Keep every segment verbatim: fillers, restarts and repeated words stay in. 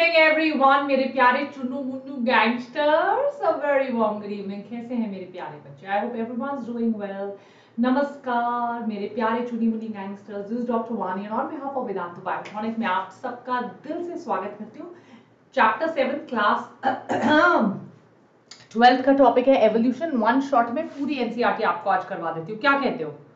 Evening everyone, मेरे प्यारे Chunnu Munnu gangsters, a very warm good evening. कैसे हैं मेरे प्यारे बच्चे? I hope everyone is doing well. नमस्कार मेरे प्यारे Chunni Munni gangsters, this is doctor Vani on behalf of Vedant biophonic में आप सबका दिल से स्वागत करती हूँ। चैप्टर सेवन क्लास ट्वेल्थ का टॉपिक है एवोल्यूशन। वन शॉट में पूरी एनसीईआरटी आपको आज करवा देती हूँ, क्या कहते हो?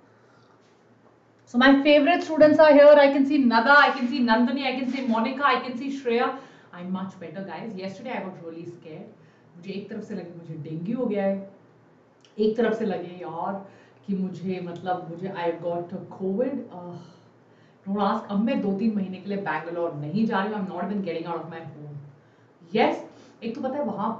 So my favorite students are here. I can see Nada, I can see Nandini, I can see Monica, I can see Shreya. I'm much better, guys. Yesterday I got really scared. मुझे एक तरफ से लगे मुझे dengue हो गया है, एक तरफ से लगे यार कि मुझे मतलब मुझे I got Covid. Don't ask, अब मैं दो तीन महीने के लिए बैंगलोर नहीं जा रही हूँ। I'm not even getting out of my home. Yes, एक तो पता है वहाँ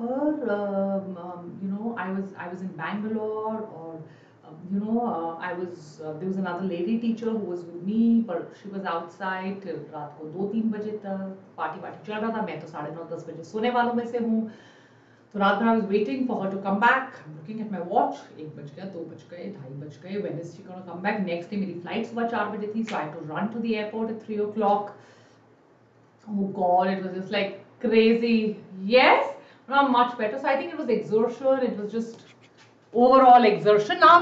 पर you know I was I was in Bangalore और you know uh, I was uh, there was another lady teacher who was with me, but she was outside till रात को दो तीन बजे तक पार्टी पार्टी चल रहा था। मैं तो साढ़े नौ दस बजे सोने वालों में से हूँ, तो रात भर I was waiting for her to come back. I'm looking at my watch, एक बज गया, दो बज गए, ढाई बज गए. When is she gonna come back? Next day मेरी flight सुबह चार बजे थी, so I had to run to the airport at three o'clock. Oh God, it was just like crazy. Yes, not much better. So I think it was exertion. It was just overall exertion. Now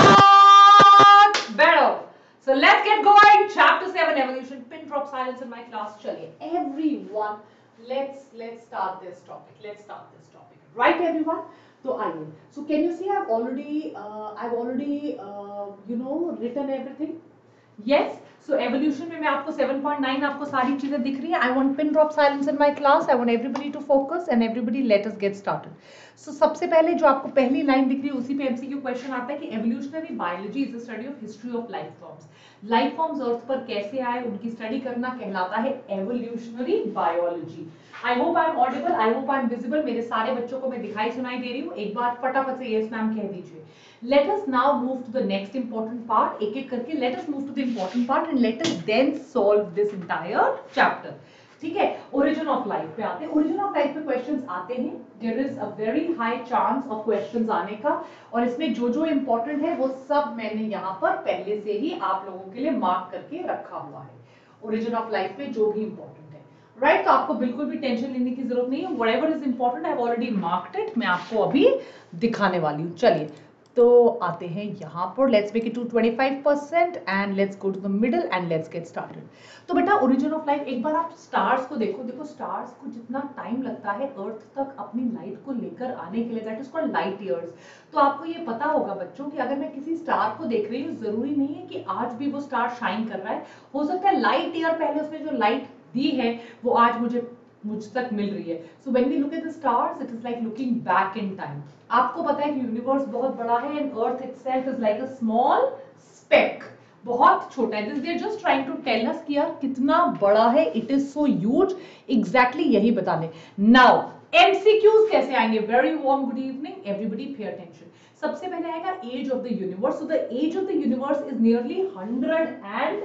much better. So let's get going. Chapter seven, evolution. Pin drop silence in my class. Chaliye, everyone, let's let's start this topic. Let's start this topic. Right, everyone? So आइए. So can you see I've already uh, I've already uh, you know written everything. Yes. So evolution में मैं आपको seven point nine आपको सारी चीजें दिख रही है. I want pin drop silence in my class. I want everybody to focus and everybody let us get started. So सबसे पहले जो आपको पहली लाइन दिख रही है उसी पे एमसीक्यू क्वेश्चन आता है कि evolutionary biology is the study of history of life forms. Life forms earth पर कैसे आए उनकी स्टडी करना कहलाता है evolutionary biology. I hope I am audible. I hope I am visible. मेरे सारे बच्चों को मैं दिखाई सुनाई दे रही हूँ? एक बार फटाफट से yes मैम कह दीजिए. Let us now move to the next important part. एक एक करके let us move to the important part and let us then solve this entire chapter. ठीक है, origin of life पे आते हैं. origin of life पे questions आते हैं. There is a very high chance of questions आने का, और इसमें जो जो important है वो सब मैंने यहाँ पर पहले से ही आप लोगों के लिए मार्क करके रखा हुआ है. origin of life पे जो भी important है, राइट? तो आपको बिल्कुल भी टेंशन लेने की जरूरत नहीं है. whatever is important I have already marked it. मैं आपको अभी दिखाने वाली हूँ. चलिए तो आते हैं यहाँ पर. Let's make it to twenty-five percent and let's go to the middle and let's get started. तो बेटा ओरिजिन ऑफ लाइफ, एक बार आप स्टार्स को देखो. देखो स्टार्स को जितना टाइम लगता है अर्थ तक अपनी लाइट को लेकर आने के लिए, that is called light years. तो आपको ये पता होगा बच्चों कि अगर मैं किसी स्टार को देख रही हूँ, जरूरी नहीं है कि आज भी वो स्टार शाइन कर रहा है. हो सकता है लाइट ईयर पहले उसमें जो लाइट दी है वो आज मुझे मुझ तक मिल रही है. So when we look at the stars it is like looking back in time. आपको पता है कि यूनिवर्स बहुत बड़ा है and earth itself is like a small speck, बहुत छोटा है. This they are just trying to tell us कि यार कितना बड़ा है. It is so huge. Exactly यही बताने. नाउ एमसीक्यूज कैसे आएंगे? Very warm good evening everybody, pay attention. सबसे पहले आएगा age of the universe. So the age of the universe is nearly hundred and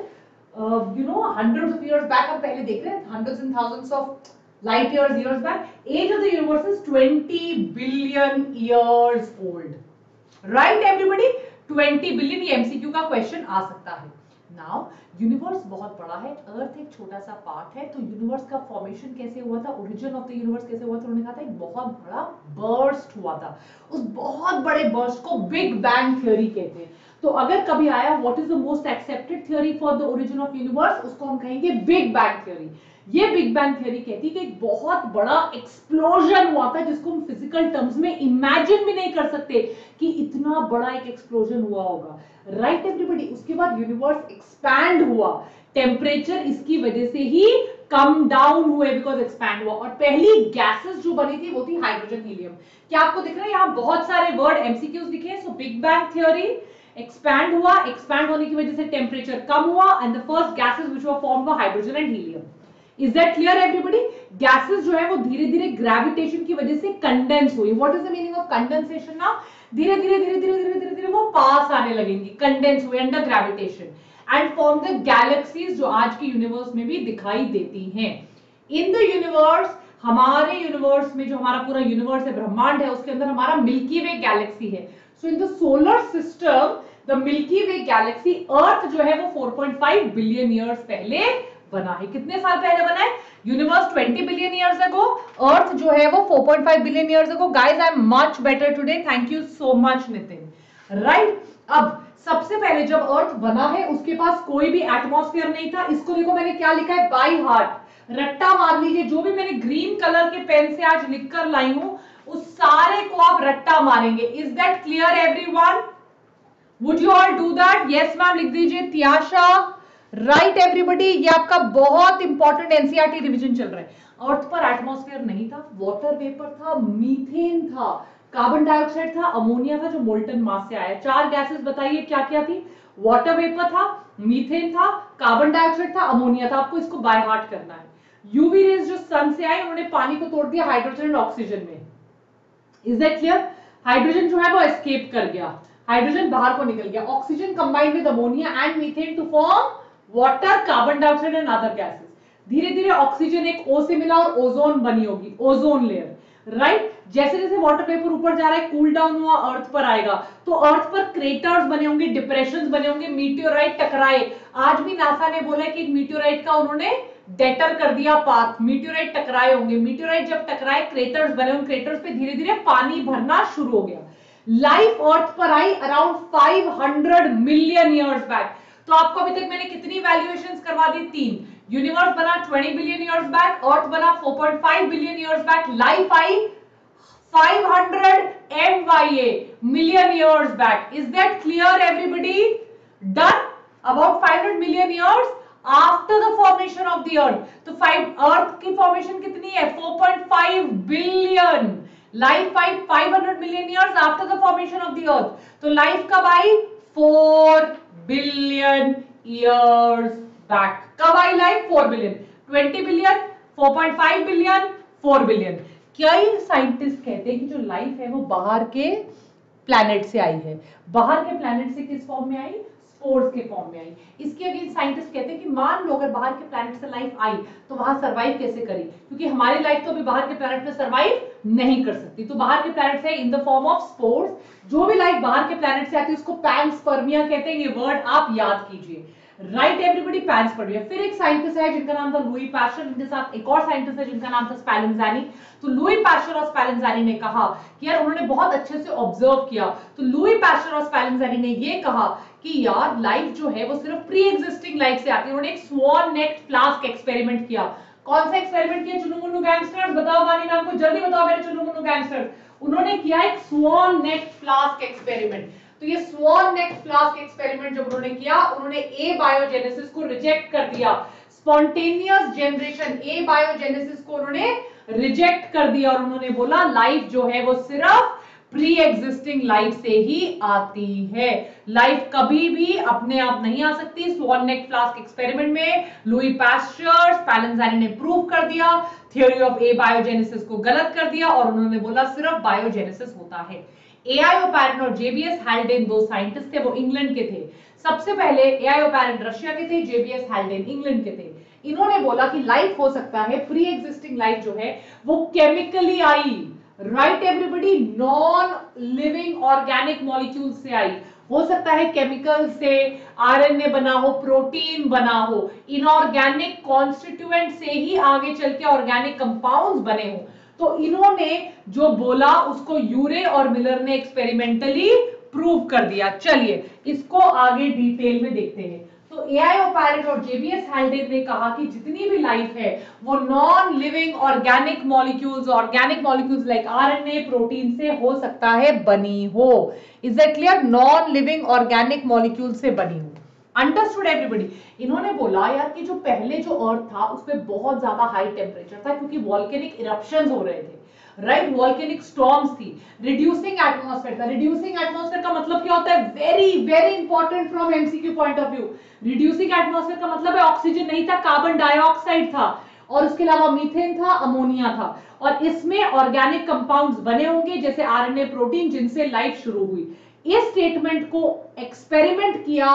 you know hundreds of years back. हम पहले देख रहे हैं hundreds and thousands of light years years back. Age of the universe is twenty billion years old. Right everybody? twenty billion. ये MCQ का question आ सकता है. Now यूनिवर्स बहुत बड़ा है, अर्थ एक छोटा सा पार्ट है. तो यूनिवर्स का फॉर्मेशन कैसे हुआ था, ओरिजिन ऑफ द यूनिवर्स कैसे हुआ था? उन्होंने कहा था एक बहुत बड़ा बर्स्ट हुआ था. उस बहुत बड़े बर्स्ट को बिग बैंग थ्योरी कहते हैं. तो अगर कभी आया what is the most accepted theory for the origin of universe, उसको हम कहेंगे बिग बैंग थ्योरी. ये बिग बैंग थ्योरी कहती है कि एक बहुत बड़ा एक्सप्लोजन हुआ था जिसको हम फिजिकल टर्म्स में इमेजिन भी नहीं कर सकते कि इतना बड़ा एक एक्सप्लोजन हुआ होगा. Right everybody? उसके बाद यूनिवर्स एक्सपैंड हुआ. टेम्परेचर इसकी वजह से ही कम डाउन हुए बिकॉज एक्सपैंड हुआ. और पहली गैसेस जो बनी थी वो थी हाइड्रोजन, हीलियम. क्या आपको दिख रहा है यहाँ बहुत सारे वर्ड एमसीक्यूज दिखे? So big bang theory, expand हुआ, एक्सपैंड होने की वजह से टेम्परेचर कम हुआ and the first gases which were formed were hydrogen and helium. Is that clear everybody? Gases जो है वो धीरे धीरे ग्रेविटेशन की वजह से कंडेंस हुई. What is the meaning of condensation now? धीरे धीरे धीरे धीरे धीरे धीरे धीरे वो पास आने लगेंगी, कंडेंस हुए under gravitation and form the galaxies जो आज के यूनिवर्स में भी दिखाई देती हैं. इन द यूनिवर्स, हमारे यूनिवर्स में जो हमारा पूरा यूनिवर्स है, ब्रह्मांड है, उसके अंदर हमारा मिल्की वे गैलेक्सी है. So in the solar system the milky way galaxy, earth जो है वो four point five billion years पहले बना है। कितने साल पहले बना है? Universe twenty billion years ago, earth जो है वो four point five billion years ago. Guys I am much better today, thank you so much Nitin. Right, अब सबसे पहले जब अर्थ बना है उसके पास कोई भी एटमॉस्फेयर नहीं था। इसको देखो मैंने क्या लिखा है, बाय हार्ट, रट्टा मार लीजिए। जो भी मैंने ग्रीन कलर के पेन से आज लिख कर लाई हूं उस सारे को आप रट्टा मारेंगे। Is that clear everyone? Would you all do that? Yes ma'am लिख दीजिए। त्याशा, राइट एवरीबडी, ये आपका बहुत इंपॉर्टेंट एनसीईआरटी रिवीजन चल रहा है। अर्थ पर एटमॉस्फेयर नहीं था, वाटर वेपर था, मीथेन था, कार्बन डाइऑक्साइड था, अमोनिया था जो मोल्टन मास से आया। चार गैसेस बताइए क्या क्या थी? वाटर वेपर था, मीथेन था, कार्बन डाइऑक्साइड था, अमोनिया था। आपको इसको बाय हार्ट करना है। यूवी रेज जो सन से आई उन्होंने पानी को तोड़ दिया हाइड्रोजन एंड ऑक्सीजन में। Is that clear? हाइड्रोजन जो है वो एस्केप कर गया, हाइड्रोजन बाहर को निकल गया, oxygen combined with ammonia and methane to form water, carbon dioxide and other gases. धीरे धीरे ऑक्सीजन एक O से मिला और ओजोन बनी होगी, ओजोन लेयर। राइट, जैसे जैसे वाटर वेपर ऊपर जा रहा है कूल डाउन हुआ, अर्थ पर आएगा तो अर्थ पर क्रेटर्स बने होंगे, डिप्रेशंस बने होंगे, मीटियोराइट टकराए। आज भी नासा ने बोला कि एक मीटियोराइट का उन्होंने डेटर कर दिया पाथ, मीटियोराइट टकराए होंगे। मीटियोराइट जब टकराए क्रेटर्स बने, उन क्रेटर्स पे धीरे धीरे पानी भरना शुरू हो गया। लाइफ अर्थ पर आई around five hundred million years back. तो आपको अभी तक मैंने कितनी वैल्यूएशंस करवा दी? तीन। यूनिवर्स बना twenty billion years back, earth बना four point five billion years back, life आई five hundred M Y A million years back. Is that clear everybody? Done. About five hundred million years after the formation of the earth. तो five earth की formation कितनी है? Four point five billion. Life आई five hundred million years after the formation of the earth. तो life कब आई? Four billion years back. कब आई life? Four billion. Twenty billion, four point five billion, four billion. कई scientist कहते हैं कि जो लाइफ है वो बाहर के प्लैनेट से आई है। बाहर के प्लैनेट से किस फॉर्म में आई? स्पोर्स के फॉर्म में आई। इसके अगेंस्ट साइंटिस्ट कहते हैं कि मान लो अगर बाहर के प्लैनेट से लाइफ आई तो वहां सर्वाइव कैसे करी? क्योंकि हमारी लाइफ तो अभी बाहर के प्लैनेट में सर्वाइव नहीं कर सकती। तो बाहर के प्लैनेट से in the form of spores. जो भी लाइफ बाहर के प्लैनेट से आती है उसको पैनस्पर्मिया कहते हैं। ये वर्ड आप याद कीजिए। Right everybody, panspermia. फिर एक साइंटिस्ट है जिनका नाम था लुई पैस्चर, इनके साथ एक और साइंटिस्ट है जिनका नाम था स्पैलेंजानी। तो लुई पैस्चर और स्पैलेंजानी ने कहा कि यार उन्होंने बहुत अच्छे से ऑब्जर्व किया। तो लुई पैस्चर और स्पैलेंजानी ने ये कहा कि यार लाइफ जो है वो सिर्फ प्री एग्जिस्टिंग लाइफ से आती है। उन्होंने एक स्वॉन नेक्ड फ्लास्क एक्सपेरिमेंट किया। कौन सा एक्सपेरिमेंट किया? चुनु मुन्नू गैंगस्टर्स, बताओ वानी मैम को, जल्दी बताओ मेरे चुनु मुन्नू गैंगस्टर्स। उन्होंने किया एक स्वॉन नेक्ड फ्लास्क एक्सपेरिमेंट। तो ये स्वॉन नेक्ड फ्लास्क एक्सपेरिमेंट जब उन्होंने किया, उन्होंने ए बायोजेनेसिस को रिजेक्ट कर दिया। स्पॉन्टेनियस जनरेशन, ए बायोजेनेसिस को उन्होंने रिजेक्ट कर दिया और उन्होंने बोला लाइफ जो है वो सिर्फ प्री एग्जिस्टिंग लाइफ से ही आती है। लाइफ कभी भी अपने आप नहीं आ सकती। स्वॉन नेक्ड फ्लास्क एक्सपेरिमेंट में लुई पैस्चर, स्पैलेंजानी ने प्रूव कर दिया, थ्योरी ऑफ ए बायोजेनेसिस को गलत कर दिया और उन्होंने बोला सिर्फ बायोजेनेसिस होता है। ए आई ओपैरेंट और जेबीएस हैल्डेन दो साइंटिस्ट थे, वो इंग्लैंड के थे। सबसे पहले ए आई ओपैरेंट रशिया के थे, जेबीएस हैल्डेन इंग्लैंड के थे। इन्होंने बोला कि लाइफ हो सकता है, प्री एग्जिस्टिंग लाइफ जो है वो केमिकली आई। Right everybody, non living organic molecule से आई। हो सकता है केमिकल से, आरएनए बना हो, प्रोटीन बना हो, इनऑर्गेनिक कॉन्स्टिट्यूएंट से ही आगे चल के ऑर्गेनिक कंपाउंड्स बने हो। तो इन्होंने जो बोला उसको यूरे और मिलर ने एक्सपेरिमेंटली प्रूव कर दिया। चलिए इसको आगे डिटेल में देखते हैं। तो ए आई ओपैरेंट और जेबीएस हैल्डेन ने कहा कि जितनी भी लाइफ है वो non living organic molecules, organic molecules like RNA, protein से हो सकता है बनी हो। Is that clear? Non living organic molecule से बनी हो। Understood everybody? इन्होंने बोला यार कि जो पहले जो अर्थ था उसमें बहुत ज्यादा हाई टेम्परेचर था क्योंकि वॉल्केनिक इरप्शंस हो रहे थे। राइट, वॉल्केनिक स्टॉर्म्स थी, रिड्यूसिंग एटमॉस्फेयर था। रिड्यूसिंग एटमॉस्फेयर का मतलब क्या होता है? Very very important from MCQ point of view. Reducing atmosphere का मतलब है ऑक्सीजन नहीं था, कार्बन डाइऑक्साइड था और उसके अलावा मीथेन था, अमोनिया था। और इसमें ऑर्गेनिक कंपाउंड्स बने होंगे जैसे आरएनए, प्रोटीन, जिनसे लाइफ शुरू हुई। इस स्टेटमेंट को एक्सपेरिमेंट किया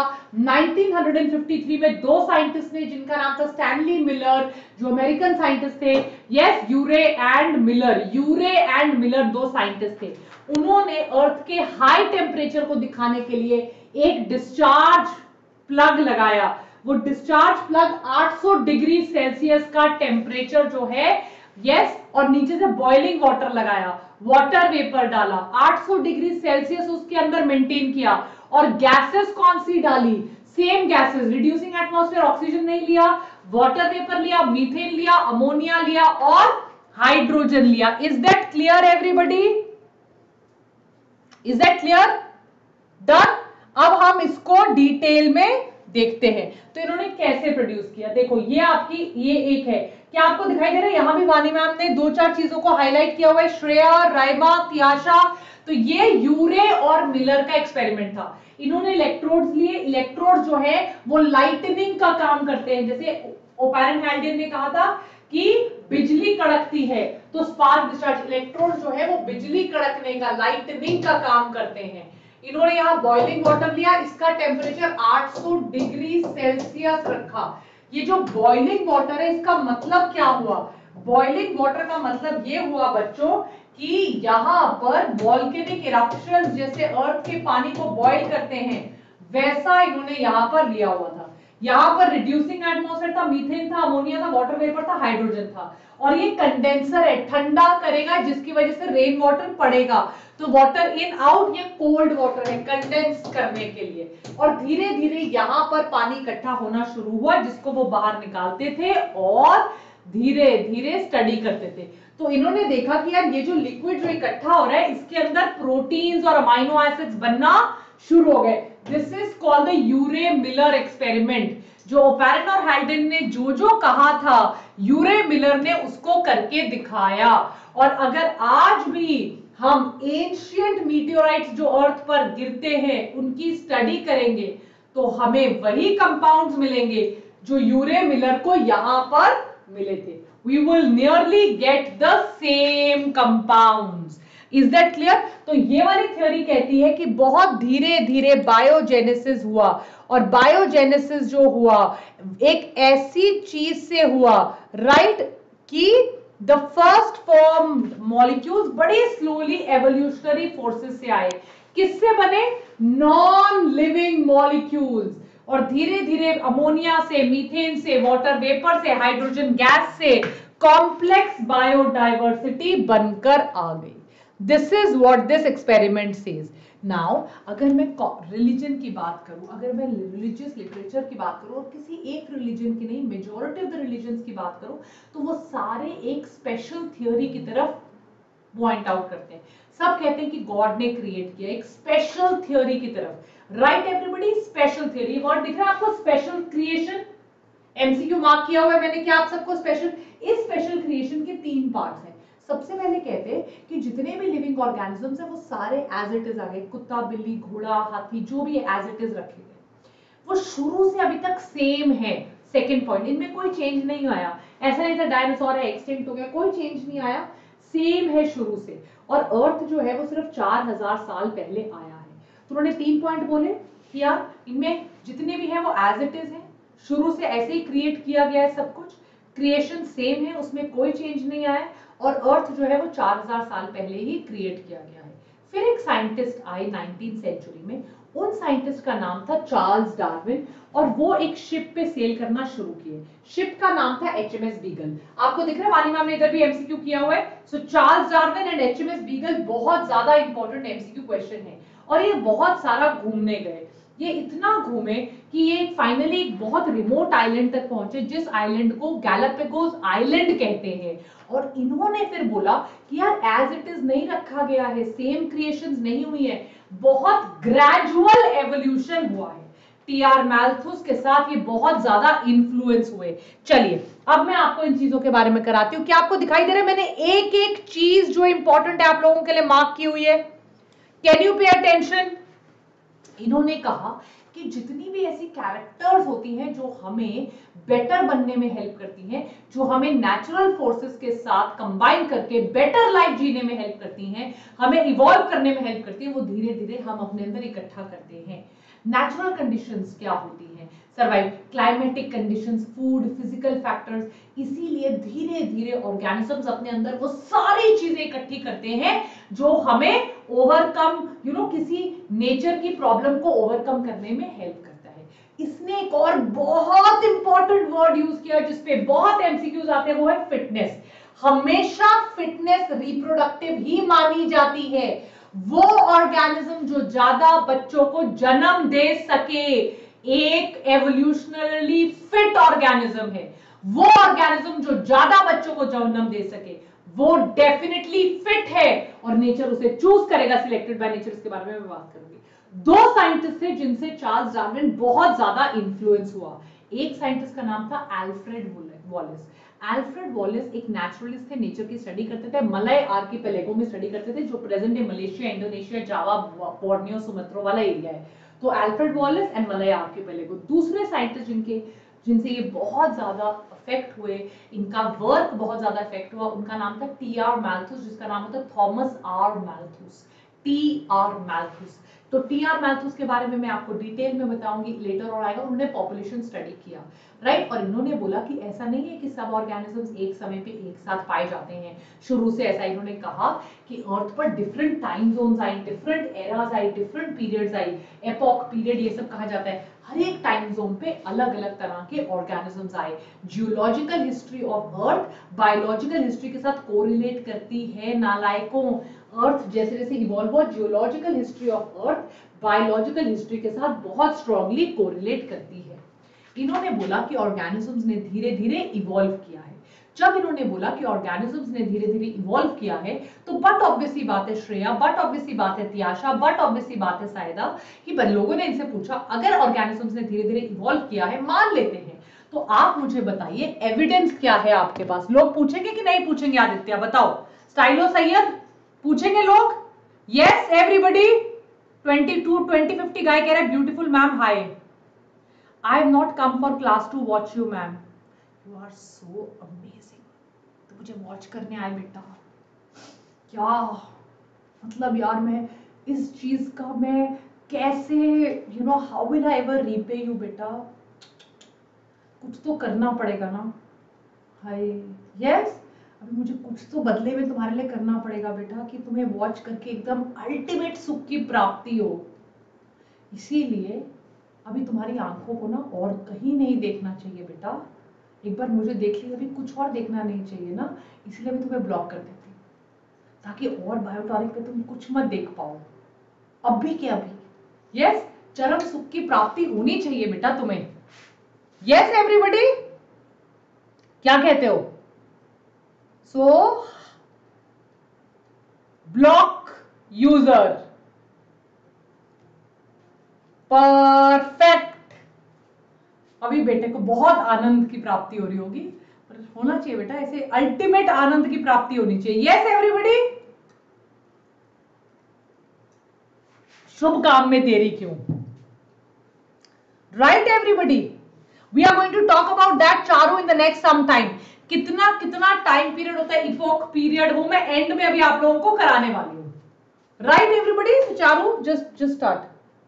नाइनटीन फिफ्टी थ्री में दो साइंटिस्ट ने जिनका नाम था स्टैनली मिलर, जो अमेरिकन साइंटिस्ट थे। Yes, Urey and Miller, Urey and Miller दो साइंटिस्ट थे। उन्होंने अर्थ के हाई टेम्परेचर को दिखाने के लिए एक डिस्चार्ज प्लग लगाया। वो डिस्चार्ज प्लग आठ सौ डिग्री सेल्सियस का टेम्परेचर जो है, यस, और नीचे से बॉइलिंग वाटर लगाया, वाटर वेपर डाला, आठ सौ डिग्री सेल्सियस उसके अंदर मेंटेन किया, और गैसेस कौन सी डाली, same gases, reducing atmosphere, oxygen नहीं लिया, वाटर वेपर लिया, मीथेन लिया, अमोनिया लिया और हाइड्रोजन लिया। Is that clear everybody? Is that clear? Done. अब हम इसको डिटेल में देखते हैं। तो इन्होंने कैसे प्रोड्यूस किया, देखो ये आपकी, ये एक है, क्या आपको दिखाई दे रहा है? यहां भी वानी मैम ने दो चार चीजों को हाईलाइट किया हुआ है, श्रेया, राइमा, तियाशा। तो ये यूरे और मिलर का एक्सपेरिमेंट था। इन्होंने इलेक्ट्रोड्स लिए, इलेक्ट्रोड जो है वो लाइटनिंग का काम करते हैं। जैसे ओपेरन हैल्डेन ने कहा था कि बिजली कड़कती है, तो स्पार्क डिस्चार्ज, इलेक्ट्रोड जो है वो बिजली कड़कने का, लाइटनिंग का काम करते हैं। इन्होंने यहां बॉइलिंग वाटर लिया, इसका टेम्परेचर आठ सौ डिग्री सेल्सियस रखा। ये जो बॉइलिंग वाटर है, इसका मतलब क्या हुआ? बॉइलिंग वाटर का मतलब ये हुआ बच्चों कि यहां पर वॉल्केनिक इरप्शंस, जैसे अर्थ के पानी को बॉइल करते हैं, वैसा इन्होंने यहां पर लिया हुआ था। यहां पर रिड्यूसिंग एटमॉस्फेयर था, मीथेन था, अमोनिया था, वाटर वेपर था, हाइड्रोजन था, और ये कंडेंसर है, ठंडा करेगा, जिसकी वजह से रेन वाटर पड़ेगा। तो वाटर इन आउट, ये कोल्ड वाटर है कंडेंस करने के लिए, और धीरे धीरे यहां पर पानी इकट्ठा होना शुरू हुआ, जिसको वो बाहर निकालते थे और धीरे धीरे स्टडी करते थे। तो इन्होंने देखा कि यार ये जो लिक्विड जो इकट्ठा हो रहा है, इसके अंदर प्रोटीन्स और अमाइनो एसिड्स बनना शुरू हो गए। This is called the Urey Miller experiment. जो ओपेरन और हैल्डेन ने जो जो कहा था, यूरे मिलर ने उसको करके दिखाया। और अगर आज भी हम एंशिएंट मीटियोराइट्स जो अर्थ पर गिरते हैं उनकी स्टडी करेंगे, तो हमें वही कंपाउंड्स मिलेंगे जो यूरे मिलर को यहां पर मिले थे। We will nearly get the same compounds. Is that clear? तो ये वाली थ्योरी कहती है कि बहुत धीरे धीरे बायोजेनेसिस हुआ, और बायोजेनेसिस जो हुआ एक ऐसी चीज से हुआ, राइट, कि द फर्स्ट फॉर्म मॉलिक्यूल्स बड़े स्लोली एवोल्यूशनरी फोर्सेस से आए। किससे बने? नॉन लिविंग मॉलिक्यूल्स, और धीरे धीरे अमोनिया से, मीथेन से, वाटर वेपर से, हाइड्रोजन गैस से कॉम्प्लेक्स बायोडाइवर्सिटी बनकर आ गई। This is what this experiment says. Now अगर मैं रिलीजन की बात करूं, अगर मैं रिलीजियस लिटरेचर की बात करूं, और किसी एक रिलीजन की नहीं, मेजॉरिटी ऑफ द रिलीजन्स की बात करूं, तो वो सारे एक स्पेशल थियोरी की तरफ पॉइंट आउट करते हैं। सब कहते हैं कि गॉड ने क्रिएट किया, एक स्पेशल थ्योरी की तरफ। Right everybody, special theory. Word दिख रहा है आपको? Special creation. एमसीक्यू मार्क किया हुआ है मैंने, क्या आप सबको स्पेशल? इस स्पेशल क्रिएशन के तीन पार्ट्स हैं। सबसे पहले कहते हैं कि जितने भी लिविंग ऑर्गेनिजम्स हैं वो सारे एज इट इज आ गए, कुत्ता, बिल्ली, घोड़ा, हाथी, जो भी एज इट इज रखे गए, वो शुरू से अभी तक सेम है। सेकेंड पॉइंट, इनमें कोई चेंज नहीं आया। ऐसा नहीं था डायनासोर है एक्सटिंक्ट हो गया, कोई चेंज नहीं आया, सेम है शुरू से। और अर्थ जो है वो सिर्फ चार हजार साल पहले आया है। तो उन्होंने तीन पॉइंट बोले कि यार इनमें जितने भी हैं वो एज इट इज है, शुरू से ऐसे ही क्रिएट किया गया है, सब कुछ क्रिएशन सेम है, उसमें कोई चेंज नहीं आया, और अर्थ जो है वो चार हजार साल पहले ही क्रिएट किया गया है। फिर एक साइंटिस्ट आए नाइनटीन सेंचुरी में, उन साइंटिस्ट का नाम था चार्ल्स डार्विन, और वो एक शिप पे सेल करना शुरू किए। शिप का नाम था एचएमएस बीगल। आपको दिख रहा है, वानी मैम ने इधर भी एमसीक्यू किया हुआ है। So Charles Darwin and HMS Beagle बहुत ज्यादा इंपॉर्टेंट एमसीक्यू क्वेश्चन है, और ये बहुत सारा घूमने गए। ये इतना घूमे कि ये फाइनली एक बहुत रिमोट आइलैंड तक पहुंचे, जिस आइलैंड को गैलापागोस आइलैंड कहते हैं। और इन्होंने फिर बोला कि यार एज इट इज नहीं रखा गया है, सेम क्रिएशंस नहीं हुई है, बहुत ग्रेजुअल एवोल्यूशन हुआ है। टीआर मैल्थस के साथ ये बहुत ज्यादा इन्फ्लुएंस हुए। चलिए अब मैं आपको इन चीजों के बारे में कराती हूँ। क्या आपको दिखाई दे रहा है? मैंने एक एक चीज जो इंपॉर्टेंट है आप लोगों के लिए मार्क की हुई है। Can you pay attention? इन्होंने कहा कि जितनी भी ऐसी कैरेक्टर्स होती हैं जो हमें बेटर बनने में हेल्प करती हैं, जो हमें नेचुरल फोर्सेस के साथ कंबाइन करके बेटर लाइफ जीने में हेल्प करती हैं, हमें इवॉल्व करने में हेल्प करती हैं, वो धीरे धीरे हम अपने अंदर इकट्ठा करते हैं। नेचुरल कंडीशंस क्या होती हैं? Survive, climatic conditions, food, physical factors. इसीलिए धीरे धीरे ऑर्गेनिजम्स अपने अंदर वो सारी चीजें इकट्ठी करते हैं जो हमें ओवरकम, यू नो, किसी नेचर की प्रॉब्लम को ओवरकम करने में हेल्प करता है। इसने एक और बहुत इंपॉर्टेंट वर्ड यूज किया जिसपे बहुत एमसीक्यूज आते हैं, वो है फिटनेस। हमेशा फिटनेस रिप्रोडक्टिव ही मानी जाती है। वो ऑर्गेनिज्म जो ज्यादा बच्चों को जन्म दे सके, एक एवोल्यूशनरली फिट ऑर्गेनिज्म है। वो ऑर्गेनिज्म जो ज्यादा बच्चों को जन्म दे सके वो डेफिनेटली फिट है, और नेचर उसे चूज करेगा, सिलेक्टेड बाय नेचर। इसके बारे में मैं बात करूंगी। दो साइंटिस्ट थे जिनसे चार्ल्स डार्विन बहुत ज्यादा इंफ्लुएंस हुआ। एक साइंटिस्ट का नाम था अल्फ्रेड वॉलिस। अल्फ्रेड वॉलिस एक नेचुरलिस्ट थे, नेचर की स्टडी करते थे, मलय आर्किपेलागो में स्टडी करते थे, जो present day Malaysia, Indonesia, Java, Borneo, Sumatra वाला एरिया है। तो Alfred Wallace and Malay Archipelago. दूसरे साइंटिस्ट जिनके जिनसे ये बहुत ज्यादा अफेक्ट हुए, इनका वर्क बहुत ज्यादा इफेक्ट हुआ, उनका नाम था टी आर मैल्थस, जिसका नाम होता है Thomas R Malthus. T R Malthus. तो टी आर मैल्थस के बारे में मैं आपको डिटेल में बताऊंगी, लेटर और आएगा। उन्होंने पॉपुलेशन स्टडी किया, राइट, और इन्होंने बोला कि ऐसा नहीं है कि सब ऑर्गेनिजम्स एक समय पे एक साथ पाए जाते हैं। शुरू से ऐसा इन्होंने कहा कि अर्थ पर डिफरेंट टाइम जोन्स आई, डिफरेंट एराज आई, डिफरेंट पीरियड्स आई, एपॉक पीरियड ये सब कहा जाता है। हर एक टाइम जोन पे अलग अलग तरह के ऑर्गेनिजम्स आए। Geological history of earth biological history के साथ कोरिलेट करती है नालायकों। अर्थ जैसे जैसे इवॉल्व हुआ, geological history of earth biological history के साथ बहुत स्ट्रांगली कोरिलेट करती है। इन्होंने बोला कि ऑर्गेनिजम्स ने धीरे धीरे इवॉल्व किया है। जब इन्होंने बोला कि ऑर्गेनिजम्स ने धीरे धीरे इवॉल्व किया है, तो बट ऑब्वियसली बात है श्रेया, बट ऑब्वियसली बात है त्याशा, बट ऑब्वियसली बात है सायदा, कि लोगों ने इनसे पूछा अगर ऑर्गेनिजम्स ने धीरे धीरे इवॉल्व किया है, मान लेते हैं, तो आप मुझे बताइए एविडेंस क्या है आपके पास। लोग पूछेंगे कि नहीं पूछेंगे? आदित्य बताओ। स्टाइलो सैयद पूछेंगे लोग? Yes everybody. Twenty two twenty fifty guy कह रहा है beautiful ma'am hi. I have not come for class to watch you ma'am, you are so amazing. तो मुझे वॉच करने आए बेटा, क्या मतलब यार, मैं इस चीज का मैं कैसे, you know, how will I ever repay you बेटा, कुछ तो करना पड़ेगा ना। हाय यस, अभी मुझे कुछ तो बदले में तुम्हारे लिए करना पड़ेगा बेटा, कि तुम्हें वॉच करके एकदम अल्टीमेट सुख की प्राप्ति हो। इसीलिए अभी तुम्हारी आंखों को ना और कहीं नहीं देखना चाहिए बेटा, एक बार मुझे देख ली, अभी कुछ और देखना नहीं चाहिए ना, इसलिए मैं तुम्हें ब्लॉक कर देती, ताकि और बायोटॉनिक पे तुम कुछ मत देख पाओ अभी के अभी। यस, चरम सुख की प्राप्ति होनी चाहिए बेटा तुम्हें। यस एवरीबॉडी, क्या कहते हो? So block user, perfect. अभी बेटे को बहुत आनंद की प्राप्ति हो रही होगी, पर होना चाहिए बेटा ऐसे, अल्टीमेट आनंद की प्राप्ति होनी चाहिए। यस एवरीबॉडी, शुभ काम में देरी क्यों? Right everybody, we are going to talk about that Charu in the next some time. कितना कितना टाइम पीरियड होता है, इपोक पीरियड, वो मैं एंड में अभी आप लोगों को कराने वाली हूं। Right everybody, so Charu just just start.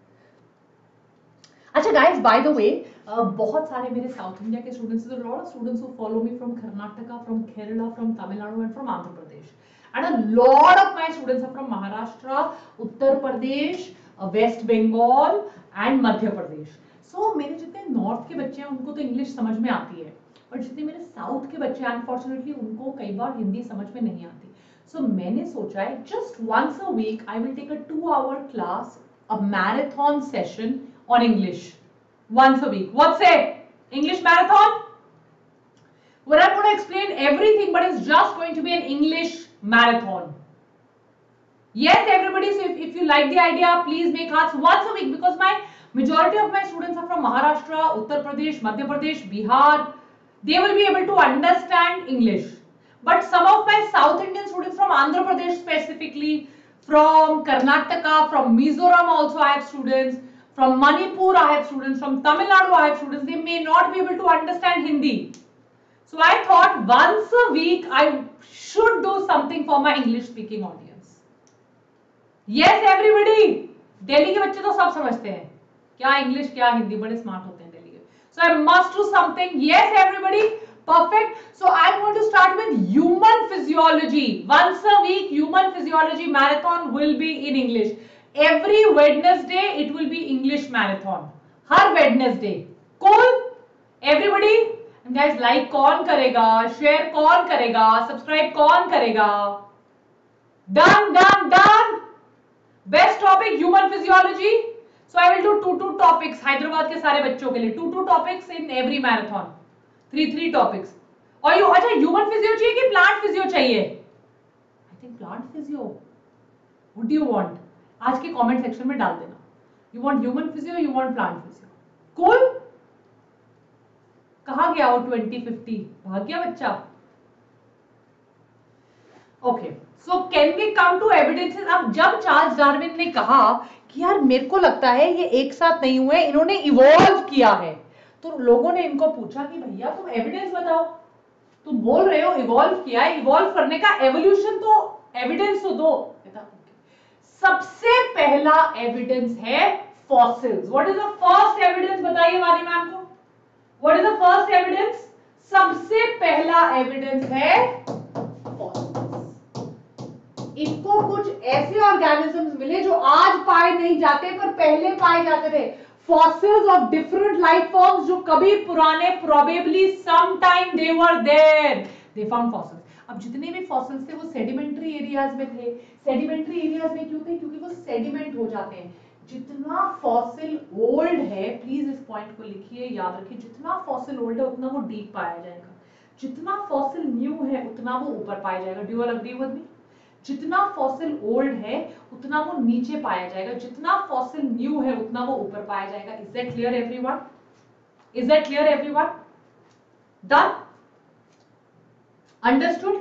अच्छा गाइस, बाय द वे, बहुत सारे मेरे साउथ इंडिया के students, there are a lot of students who follow me from Karnataka, from Kerala, from Tamil Nadu and from Andhra Pradesh, and a lot of my students are from Maharashtra, Uttar Pradesh, uh, West Bengal and Madhya Pradesh. So मेरे जितने north के बच्चे हैं उनको तो English समझ में आती है, और जितने मेरे साउथ के बच्चे हैं अनफॉर्चुनेटली उनको कई बार हिंदी समझ में नहीं आती। सो so, मैंने सोचा है just once a week I will take a two hour class, a marathon session on English once a week. What's it? English marathon? Where I'm going to explain everything, but it's just going to be an English marathon. Yes, everybody. So if, if you like the idea, please make hearts once a week, because my majority of my students are from Maharashtra, Uttar Pradesh, Madhya Pradesh, Bihar. They will be able to understand English. But some of my South Indian students from Andhra Pradesh specifically, from Karnataka, from Mizoram also I have students. From Manipur I have students, from Tamil Nadu I have students, they may not be able to understand Hindi. So I thought once a week I should do something for my English speaking audience. Yes everybody, Delhi के बच्चे तो सब समझते हैं क्या English क्या हिंदी, बड़े smart होते हैं दिल्ली के। So I must do something. Yes everybody, perfect. So I'm going to start with human physiology. Once a week human physiology marathon will be in English. Every Wednesday it will be English marathon. हर Wednesday. Cool everybody? Guys like कौन करेगा, share कौन करेगा, subscribe कौन करेगा? Done done done. Best topic human physiology. So I will do two two topics Hyderabad के सारे बच्चों के लिए, two two topics in every marathon, three three topics. और यू अच्छा ह्यूमन फिजियो चाहिए कि प्लांट फिजियो चाहिए? I think plant physio. What do you want? आज के कमेंट सेक्शन में डाल देना। You want human physio, you want plant physio? Cool. कहां गया वो ट्वेंटी फिफ्टी? भाग गया बच्चा। Okay, so can we come to evidences? अब जब चार्ल्स डार्विन ने कहा कि यार मेरे को लगता है ये एक साथ नहीं हुए, इन्होंने इवॉल्व किया है, तो लोगों ने इनको पूछा कि भैया तुम एविडेंस बताओ, तुम बोल रहे हो इवॉल्व किया है, इवॉल्व करने का एवोल्यूशन तो एविडेंस तो दो। सबसे पहला एविडेंस है fossils. What is the first evidence? बताइए वानी मैम को, what is the first evidence? सबसे पहला एविडेंस है फॉसिल्स। इनको कुछ ऐसे ऑर्गेनिजम्स मिले जो आज पाए नहीं जाते पर पहले पाए जाते थे। Fossils of different life forms जो कभी पुराने, probably some time they were there, they found fossils. अब जितने भी फॉसिल्स थे वो सेडिमेंट्री एरियाज में थे। सेडिमेंट्री एरियाज में क्यों थे? क्योंकि वो सेडिमेंट हो जाते हैं। जितना फॉसिल ओल्ड है, प्लीज इस पॉइंट को लिखिए, याद रखिए, जितना फॉसिल ओल्ड है उतना वो डीप पाया जाएगा, जितना फॉसिल न्यू है उतना वो ऊपर पाया जाएगा। Do you all agree with me? जितना फॉसिल ओल्ड है उतना वो नीचे पाया जाएगा, जितना फॉसिल न्यू है उतना वो ऊपर पाया जाएगा। Is that clear everyone? Is that clear everyone? Done? Understood?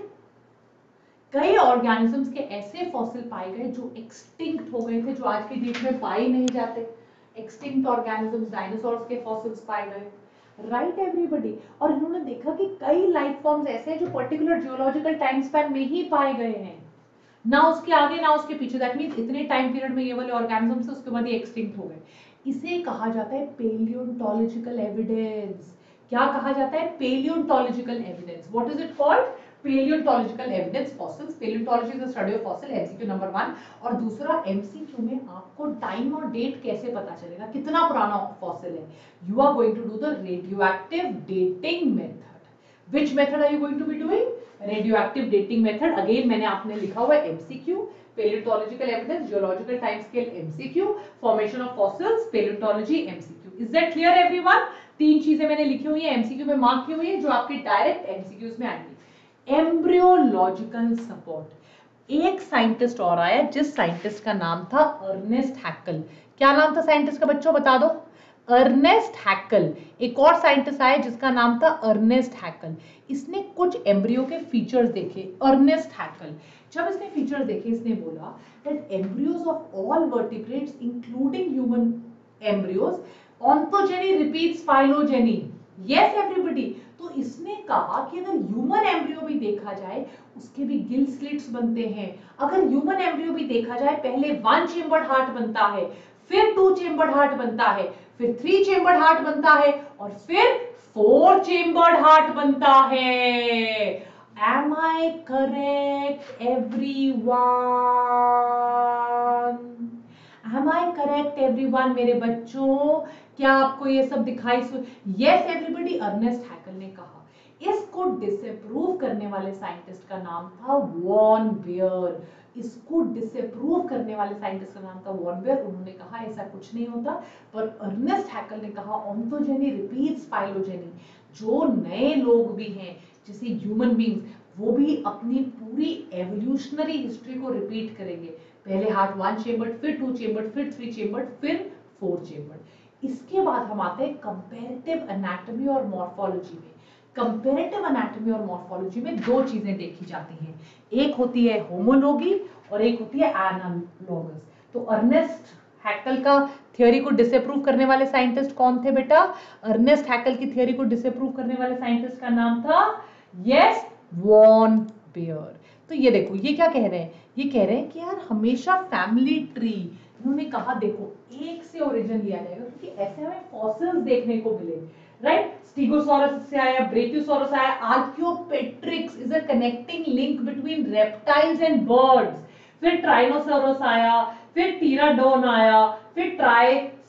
कई ऑर्गेनिजम्स के ऐसे फॉसिल पाए गए जो एक्सटिंक्ट हो गए थे, जो आज की डेट में पाए नहीं जाते। एक्सटिंक्ट ऑर्गेनिजम्स, डायनासोर्स के फॉसिल्स पाए गए, राइट एवरीबॉडी? और इन्होंने देखा कि कई लाइफ फॉर्म्स ऐसे हैं जो पर्टिकुलर जियोलॉजिकल टाइम स्पैन में ही पाए गए हैं, ना उसके आगे ना उसके पीछे। दैट मींस इतने टाइम पीरियड में ये वाले ऑर्गेनिजम्स से उसके बाद ये एक्सटिंक्ट हो गए। इसे कहा जाता है पेलियोंटोलॉजिकल एविडेंस। क्या कहा जाता है? Paleontological evidence. What is it called? Paleontological evidence, fossils. Paleontology is the study of fossil, MCQ number one. और दूसरा एमसीक्यू में आपको टाइम और डेट कैसे पता चलेगा कितना पुराना फॉसिल है? You are going to do the radioactive dating method. Which method are you going to be doing? Radioactive dating method. Again मैंने आपने लिखा हुआ है M C Q, paleontological evidence, geological time scale M C Q, formation of fossils, paleontology M C Q. Is that clear everyone? तीन चीजें मैंने लिखी हुई है, M C Q में मार्क की हुई है, जो आपके डायरेक्ट M C Qs में आएंगी। Embryological support. एक साइंटिस्ट और आया जिस साइंटिस्ट का नाम था अर्नेस्ट हैकल। क्या नाम था साइंटिस्ट का बच्चों, बता दो? Ernst Haeckel. एक और साइंटिस्ट आया जिसका नाम था अर्नेस्ट हैकल। इसने कुछ एम्ब्रियो के फीचर्स देखे। अर्नेस्ट हैकल जब इसने फीचर्स देखे, इसने बोला that embryos of all vertebrates including human embryos ontogeny repeats phylogeny. Yes everybody? तो इसने कहा कि अगर ह्यूमन एम्ब्रियो भी देखा जाए उसके भी गिल स्लिट्स बनते हैं। अगर ह्यूमन एम्ब्रियो भी देखा जाए, पहले वन चेम्बर्ड हार्ट बनता है, फिर टू चेम्बर्ड हार्ट बनता है, फिर थ्री चेम्बर्ड हार्ट बनता है, और फिर फोर चेम्बर्ड हार्ट बनता है। Am I correct everyone? Am I correct everyone मेरे बच्चों? क्या आपको ये सब दिखाई? Yes everybody? अर्नेस्ट हैकल ने कहा। इसको डिसअप्रूव करने वाले साइंटिस्ट का नाम था वॉन बेयर। इसको डिसअप्रूव करने वाले साइंटिस्ट का नाम था वॉन बेयर। उन्होंने कहा ऐसा कुछ नहीं होता, पर अर्नेस्ट हैकल ने कहा ऑन्टोजेनी रिपीट्स फाइलोजेनी। जो नए लोग भी हैं जैसे ह्यूमन बीइंग्स, वो भी अपनी पूरी एवोल्यूशनरी हिस्ट्री को रिपीट करेंगे। पहले हार्ट वन चेम्बर्ड, फिर टू चेम्बर्ड, फिर थ्री चेम्बर्ड, फिर फोर चेम्बर्ड। इसके बाद हम आते हैं कंपैरेटिव एनाटॉमी और मॉर्फोलॉजी में। कंपैरेटिव एनाटॉमी और मॉर्फोलॉजी में दो चीजें देखी जाती हैं, एक होती है होमोलॉगी और एक होती है एनालॉगस। तो अर्नेस्ट हैकल का थ्योरी को डिसअप्रूव करने वाले साइंटिस्ट कौन थे बेटा? अर्नेस्ट हैकल की थ्योरी को डिसअप्रूव करने वाले साइंटिस्ट का नाम था यस वॉन बेयर। तो ये देखो, ये क्या कह रहे हैं? ये कह रहे हैं कि यार हमेशा फैमिली ट्री, इन्होंने कहा देखो एक से ओरिजिन लिया जाएगा, क्योंकि ऐसे हमें फॉसिल्स देखने को मिले, राइट? स्टीगोसॉरस से आया, ब्रेकियोसॉरस आया, archaeopteryx is a connecting link between reptiles and birds, फिर ट्राइनोसॉरस आया, फिर टीराडोन आया, फिर ट्राई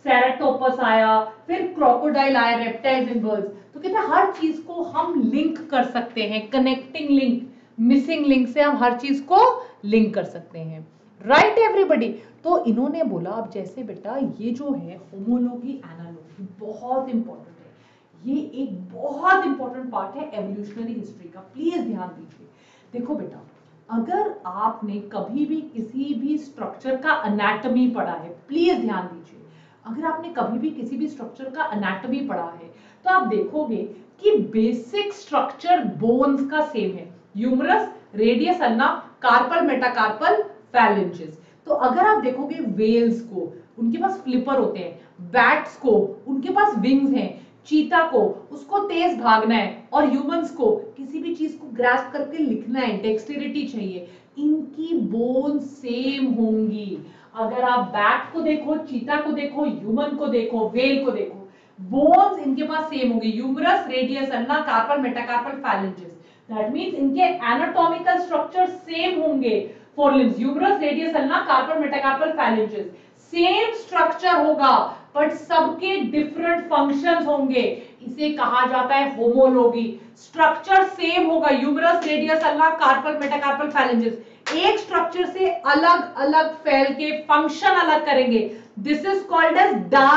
सेराटोपस आया, फिर क्रोकोडाइल आया, रेप्टाइल्स एंड बर्ड्स। तो कहते हैं हर चीज को हम लिंक कर सकते हैं, कनेक्टिंग लिंक, मिसिंग लिंक से हम हर चीज को लिंक कर सकते हैं, राइट एवरीबॉडी। तो इन्होंने बोला अब जैसे बेटा ये जो है होमोलॉजी एनालॉजी बहुत इंपॉर्टेंट है, ये एक बहुत इंपॉर्टेंट पार्ट है एवोल्यूशनरी हिस्ट्री का, प्लीज ध्यान दीजिए। देखो बेटा, अगर आपने कभी भी किसी भी स्ट्रक्चर का एनाटॉमी पढ़ा है, प्लीज ध्यान दीजिए, अगर आपने कभी भी किसी भी स्ट्रक्चर का एनाटॉमी पढ़ा है तो आप देखोगे कि बेसिक स्ट्रक्चर बोन्स का सेम है, humerus, radius, ulna, carpal, metacarpal, phalanges. तो अगर आप देखोगे वेल्स को, उनके पास फ्लिपर होते हैं, बैट्स को उनके पास विंग्स हैं, चीता को उसको तेज भागना है, और ह्यूमंस को किसी भी चीज को ग्रास्प करके लिखना है, डेक्सटेरिटी चाहिए, इनकी बोन सेम होंगी। अगर आप बैट को देखो, चीता को देखो, ह्यूमन को देखो, वेल को देखो, बोन्स इनके पास सेम होंगे, humerus, radius, ulna, carpal, metacarpal, phalanges. That means इनके एनाटॉमिकल स्ट्रक्चर सेम होंगे, forelimbs, humerus, radius, ulna, carpal, metacarpal, phalanges, same structure होगा, बट सबके डिफरेंट फंक्शंस होंगे। इसे कहा जाता है होमोलॉजी। स्ट्रक्चर सेम होगा, humerus, radius, ulna, carpal, metacarpal, phalanges, एक स्ट्रक्चर से अलग अलग फैल के फंक्शन अलग करेंगे। This is called as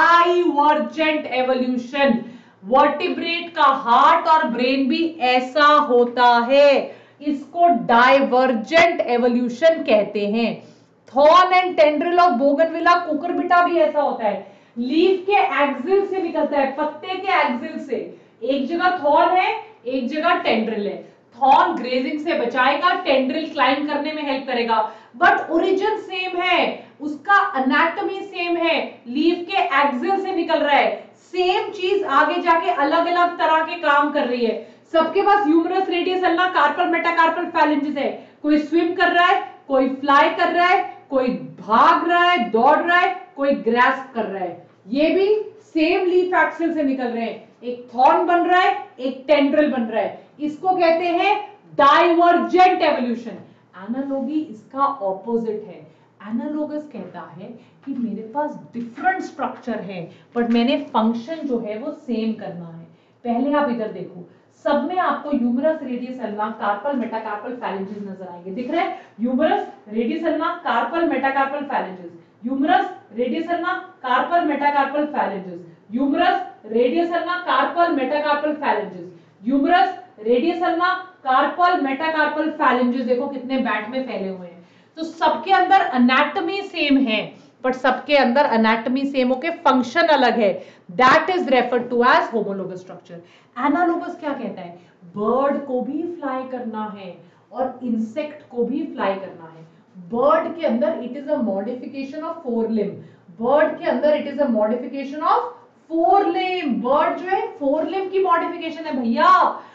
divergent evolution. Vertebrate का हार्ट और ब्रेन भी ऐसा होता है, इसको डाइवर्जेंट एवोल्यूशन कहते हैं। Thorn and tendril of bougainvillea cucurbita भी ऐसा होता है, लीफ के एक्सिल से निकलता है, पत्ते के एक्सिल से, एक जगह थॉर्न है, एक जगह टेंड्रिल है। थॉर्न ग्रेजिंग से बचाएगा, टेंड्रिल क्लाइंब करने में हेल्प करेगा, बट ओरिजिन सेम है, उसका एनाटॉमी सेम है, लीफ के एक्सिल से निकल रहा है, सेम चीज आगे जाके अलग अलग तरह के काम कर रही है। सबके पास humerus, radius, ulna, carpal, metacarpal, phalanges है। कोई स्विम कर रहा है, कोई फ्लाई कर रहा है, कोई भाग रहा है, दौड़ रहा है, कोई ग्रास्प कर रहा है, ये भी सेम लीफ एक्सिल से निकल रहे हैं। एक थॉर्न बन रहा है, एक टेंड्रिल बन रहा है, इसको कहते हैं डाइवर्जेंट एवोल्यूशन। एनालॉजी इसका ऑपोजिट है। एनालॉगस कहता है कि मेरे पास डिफरेंट स्ट्रक्चर है, बट मैंने फंक्शन जो है वो सेम करना है। पहले आप इधर देखो, सब में आपको humerus, radius, ulna, carpal, metacarpal, phalanges नजर आएंगे, दिख रहे हैं? Humerus, radius, ulna, carpal, metacarpal, phalanges, humerus, radius, ulna, carpal, metacarpal, phalanges, humerus, radius, ulna, carpal, metacarpal, phalanges, humerus, radius, ulna, carpal, metacarpal, phalanges. देखो कितने बैट में फैले हुए हैं। तो सबके अंदर एनाटॉमी सेम है, बट सबके अंदर एनाटॉमी सेम होके फंक्शन अलग है। That is referred to as homologous structure. Analogous क्या कहता है? बर्ड को भी फ्लाई करना है और इंसेक्ट को भी फ्लाई करना है। बर्ड के अंदर it is a modification of forelimb, bird के अंदर it is a modification of forelimb, bird जो है फोर लिम की मॉडिफिकेशन है भैया।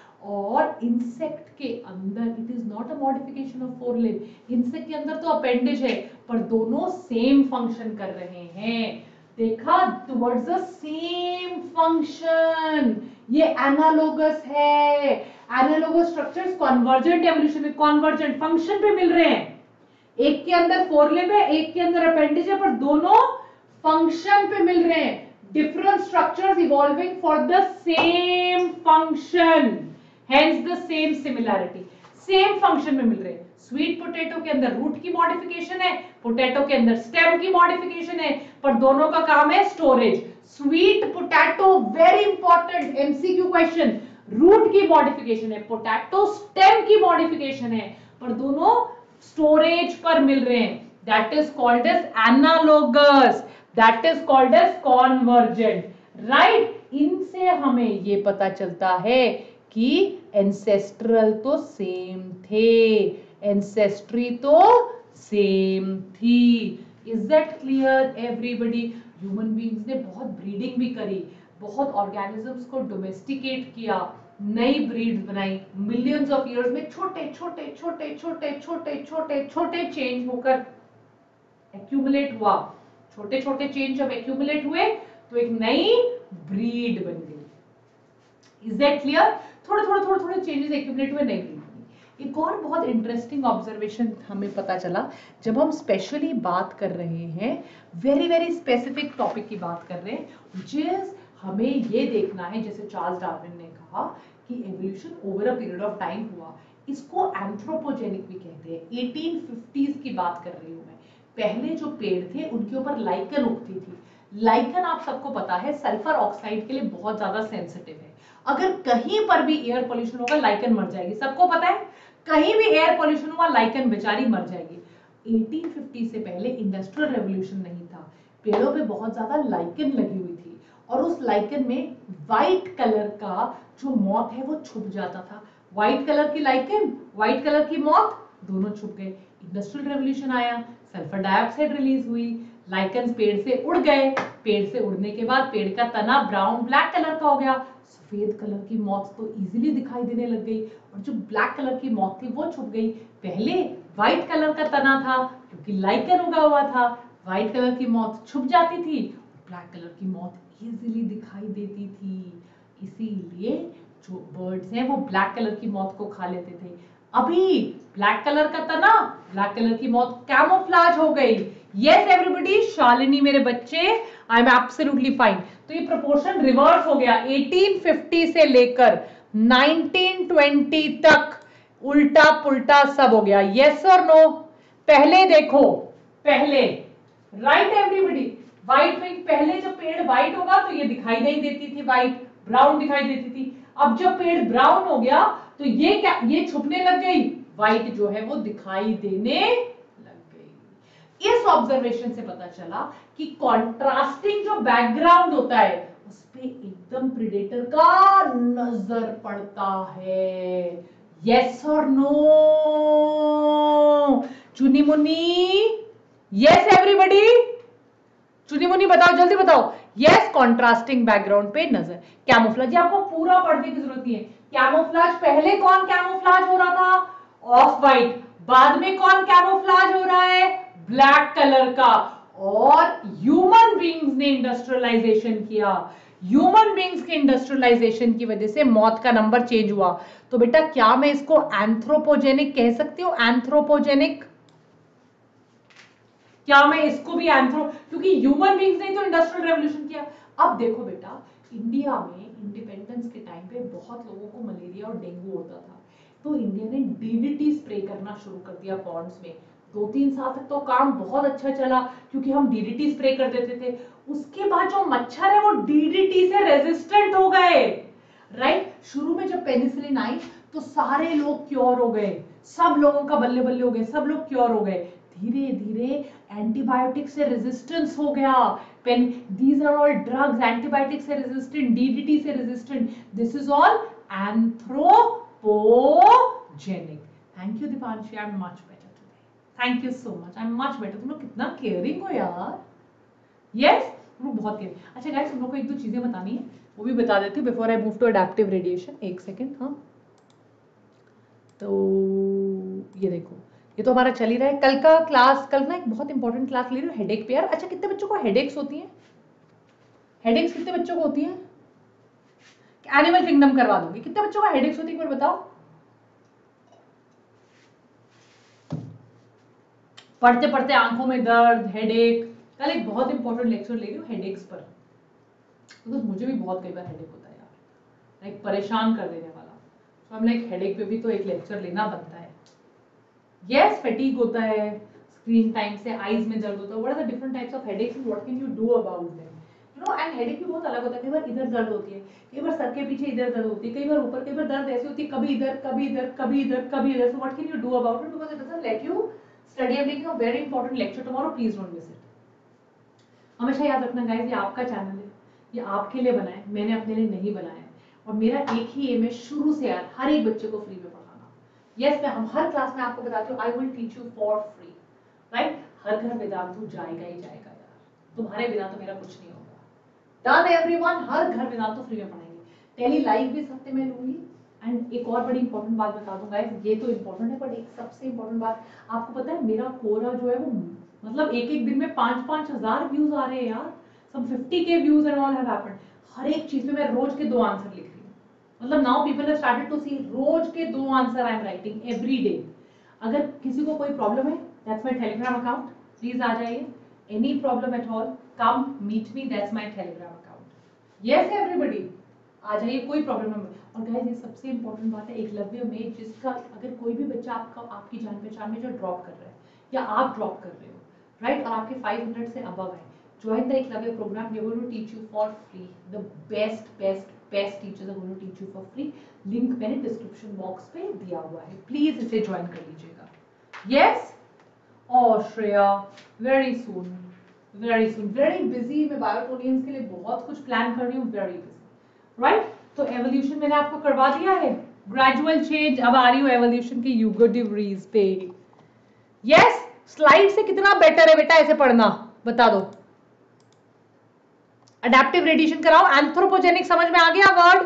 और इंसेक्ट के अंदर it is not a modification of forelimb, insect के अंदर तो अपेंडेज है, पर दोनों सेम फंक्शन कर रहे हैं। देखा, टुवर्ड्स द सेम फंक्शन, ये एनालोगस है। एनालोगस स्ट्रक्चर्स कन्वर्जेंट एवोल्यूशन में कन्वर्जेंट फंक्शन पे मिल रहे हैं। एक के अंदर फोर लिम है, एक के अंदर अपेंडेज है, पर दोनों फंक्शन पे मिल रहे हैं। Different structures evolving for the same function, hence the same similarity, same function में मिल रहे हैं। स्वीट पोटैटो के अंदर रूट की मॉडिफिकेशन है, पोटैटो के अंदर स्टेम की मॉडिफिकेशन है, पर दोनों का काम है storage. Sweet potato very important MCQ question, root की मॉडिफिकेशन है, पोटैटो स्टेम की मॉडिफिकेशन है, पर दोनों स्टोरेज पर मिल रहे हैं। That is called as analogous, that is called as convergent, right. इनसे हमें ये पता चलता है कि एंसेस्ट्रल तो सेम थे, एंसेस्ट्री तो सेम थी। Is that clear everybody? Human beings ने बहुत ब्रीडिंग भी करी, बहुत ऑर्गेनिजम्स को डोमेस्टिकेट किया, नई ब्रीड बनाई, मिलियंस ऑफ इयर्स में छोटे छोटे छोटे छोटे छोटे छोटे छोटे चेंज होकर एक्यूमुलेट हुआ। छोटे छोटे चेंज जब एक्यूमुलेट हुए तो एक नई ब्रीड बन गई। Is that clear? थोड़े थोड़े थोड़े थोड़े चेंजेस एक्यूमुलेट हुए, नई ब्रीड बनी। एक और बहुत इंटरेस्टिंग ऑब्जर्वेशन हमें पता चला जब हम स्पेशली बात कर रहे हैं, वेरी वेरी स्पेसिफिक टॉपिक की बात कर रहे हैं, which is हमें ये देखना है, जैसे चार्ल्स डार्विन ने कहा कि evolution over a period of time हुआ, इसको एंथ्रोपोजेनिक भी कहते हैं। एटीन फिफ्टीज़ की बात कर रही हूँ मैं। पहले जो पेड़ थे उनके ऊपर लाइकन उगती थी। लाइकन आप सबको पता है सल्फर ऑक्साइड के लिए बहुत ज्यादा सेंसिटिव है। अगर कहीं पर भी एयर पोल्यूशन होगा लाइकन मर जाएगी, सबको पता है। कहीं भी एयर पोल्यूशन हुआ लाइकन बेचारी मर जाएगी। एटीन फिफ्टी से पहले इंडस्ट्रियल रेवोल्यूशन नहीं था, पेड़ों पे बहुत ज्यादा लाइकन लगी हुई थी और उस लाइकन में व्हाइट कलर का जो मॉथ है वो छुप जाता था। व्हाइट कलर की लाइकन, व्हाइट कलर की मॉथ, दोनों छुप गए। इंडस्ट्रियल रेवोल्यूशन आया, सल्फर डाइऑक्साइड रिलीज हुई, लाइकन पेड़ से उड़ गए। पेड़ से उड़ने के बाद पेड़ का तना ब्राउन ब्लैक कलर का हो गया। सफेद कलर की मॉथ तो इजीली दिखाई देने लग गई और जो ब्लैक कलर की मॉथ थी वो छुप गई। पहले व्हाइट कलर का तना था क्योंकि लाइकन उगा हुआ था, व्हाइट कलर की मॉथ छुप जाती थी, ब्लैक कलर की मॉथ इजीली दिखाई देती थी। इसीलिए जो बर्ड्स हैं वो ब्लैक कलर की मॉथ को खा लेते थे। अभी ब्लैक कलर का तना, ब्लैक कलर की मॉथ कैमोफ्लेज हो गई। यस एवरीबॉडी, शालिनी मेरे बच्चे, आई एम एब्सोल्युटली फाइन। तो ये प्रोपोर्शन रिवर्स हो गया। एटीन फिफ्टी से लेकर नाइनटीन ट्वेंटी तक उल्टा पुल्टा सब हो गया। यस और नो? पहले देखो, पहले राइट एवरीबॉडी, व्हाइट विंग, पहले जब पेड़ व्हाइट होगा तो ये दिखाई नहीं देती थी, व्हाइट ब्राउन दिखाई देती थी। अब जब पेड़ ब्राउन हो गया तो ये क्या, ये छुपने लग गई, व्हाइट जो है वो दिखाई देने लग गई। इस ऑब्जर्वेशन से पता चला कि कॉन्ट्रास्टिंग जो बैकग्राउंड होता है उस पे एकदम प्रेडेटर का नजर पड़ता है। यस और नो? चुनी मुनी, यस एवरीबॉडी, चुनी मुनी बताओ, जल्दी बताओ। यस, कॉन्ट्रास्टिंग बैकग्राउंड पे नजर। कैमोफ्लेज आपको पूरा पढ़ने की जरूरत नहीं है। कैमोफ्लेज पहले कौन कैमोफ्लेज हो रहा था? Off white. बाद में कौन कैमोफ्लेज हो रहा है? ब्लैक कलर का। और ह्यूमन बीइंग्स ने इंडस्ट्रियलाइजेशन किया। ह्यूमन बीइंग्स के इंडस्ट्रियलाइजेशन की वजह से मौत का नंबर चेंज हुआ। तो बेटा क्या मैं इसको एंथ्रोपोजेनिक कह सकती हूँ? एंथ्रोपोजेनिक, क्या मैं इसको भी एंथ्रो, क्योंकि ह्यूमन बीइंग्स ने तो इंडस्ट्रियल रेवोल्यूशन किया। अब देखो बेटा, इंडिया में इंडिपेंडेंस के टाइम पे बहुत लोगों को मलेरिया और डेंगू होता था, तो इंडिया ने डीडीटी स्प्रे करना शुरू कर दिया पॉन्ड्स में। दो तीन साल तक तो काम बहुत अच्छा चला क्योंकि हम डीडीटी स्प्रे कर देते थे। उसके बाद जो मच्छर है वो डीडीटी से रेजिस्टेंट हो गए। राइट, शुरू में जब पेनिसिलिन आई तो सारे लोग क्योर हो गए, सब लोगों का बल्ले बल्ले हो गए, सब लोग क्योर हो गए। धीरे धीरे एंटीबायोटिक से रेजिस्टेंस हो गया। Pain, these are all drugs, antibiotic से रेजिस्टेंट, डीडीटी से resistant, this is all anthropogenic. Thank you Deepanshi, I am much better today, thank you so much, I am much better. तुम लोग कितना केयरिंग हो यार। Yes yes? तुम लोग बहुत केयरिंग। अच्छा गाइस, तुम लोग को एक दो चीजें बतानी है, वो भी बता देती हूँ before I move to adaptive radiation. एक सेकेंड। हाँ, तो ये देखो, ये तो हमारा चल ही रहा है। कल का क्लास, कल ना एक बहुत इंपॉर्टेंट क्लास ले रही हूँ हेडेक पे यार। अच्छा, कितने बच्चों को हेडेक्स होती हैं? हेडेक्स कितने बच्चों को होती हैं? एनिमल किंगडम करवा दूंगी। कितने बच्चों को हेडेक्स होती है, एक बार बताओ। पढ़ते पढ़ते आंखों में दर्द, हेडेक। कल एक बहुत इंपॉर्टेंट लेक्चर ले रही हूँ हेडेक्स पर, बिकॉज मुझे भी बहुत कई बार हेडेक होता है यार, लाइक परेशान कर देने वाला। तो हम लाइक हेडेक पे भी तो एक लेक्चर लेना बनता है। यस, फैटीग होता है, स्क्रीन टाइम से आईज में दर्द होता है। What are the different types of headaches and what can you do about them? You know, and headache भी बहुत अलग होता है। कई बार इधर दर्द होती है, कई बार सर के पीछे इधर दर्द होती है, कई बार ऊपर, कई बार दर्द ऐसी होती है कभी इधर कभी इधर कभी इधर कभी इधर। So what can you do about it? Because it doesn't let you study. I am making a very important lecture tomorrow, please don't miss it. हमेशा याद रखना गाइस, ये आपका चैनल है, ये आपके लिए बना है, मैंने अपने लिए नहीं बनाया है। और मेरा एक ही एम है शुरू से यार, हर एक बच्चे को फ्री में पढ़ाना। यस, मैं हम हर क्लास में आपको बताती हूँ I will teach you for free. Right, हर घर वेदांतु जाएगा ही जाएगा यार, तुम्हारे बिना तो मेरा कुछ नहीं होगा। डन एवरीवन, हर घर वेदांतु फ्री में पढ़ाएंगे। टेली लाइव भी सप्ते में लूंगी। एंड एक और बड़ी इंपॉर्टेंट बात बता दूं गाइस, ये तो इंपॉर्टेंट है बट एक सबसे इंपॉर्टेंट बात, आपको पता है मेरा कोरा जो है वो मतलब एक एक दिन में पांच पांच हजार व्यूज आ रहे हैं यार। सम फिफ्टी के views and all have happened. हर एक चीज में मैं रोज के दो आंसर लिख रही हूँ। मतलब now people have started to see रोज के दो answer I am writing every day. अगर किसी को कोई प्रॉब्लम है, that's my Telegram account, please आ जाइए। Any problem at all, come meet me, that's my Telegram account. Yes everybody, आ जाइए, कोई प्रॉब्लम नहीं। और गाइस ये सबसे इंपॉर्टेंट बात है, एकलव्य में जिसका अगर कोई भी बच्चा आपका आपकी जान पहचान में जो ड्रॉप कर रहा है या आप ड्रॉप कर रहे हो, राइट, और आपके फाइव हंड्रेड से अबव है, join the Eklavya program. We are going to teach you for free. The best, best, best teachers are going to teach you for free. Link मैंने डिस्क्रिप्शन बॉक्स पे दिया हुआ है, please इसे join कर लीजिएगा। यस, और Shreya very soon, very soon, very busy. मैं बायोटोनियंस के लिए बहुत कुछ प्लान कर रही हूँ, वेरी बिजी, राइट। तो एवोल्यूशन मैंने आपको करवा दिया है, ग्रेजुअल चेंज। अब आ रही हूँ एवोल्यूशन की यूगोडिवरीज पे। यस, स्लाइड से कितना बेटर है बेटा ऐसे पढ़ना, बता दो। अडेप्टिव रेडिएशन कराओ, एंथ्रोपोजेनिक समझ में आ गया वर्ड?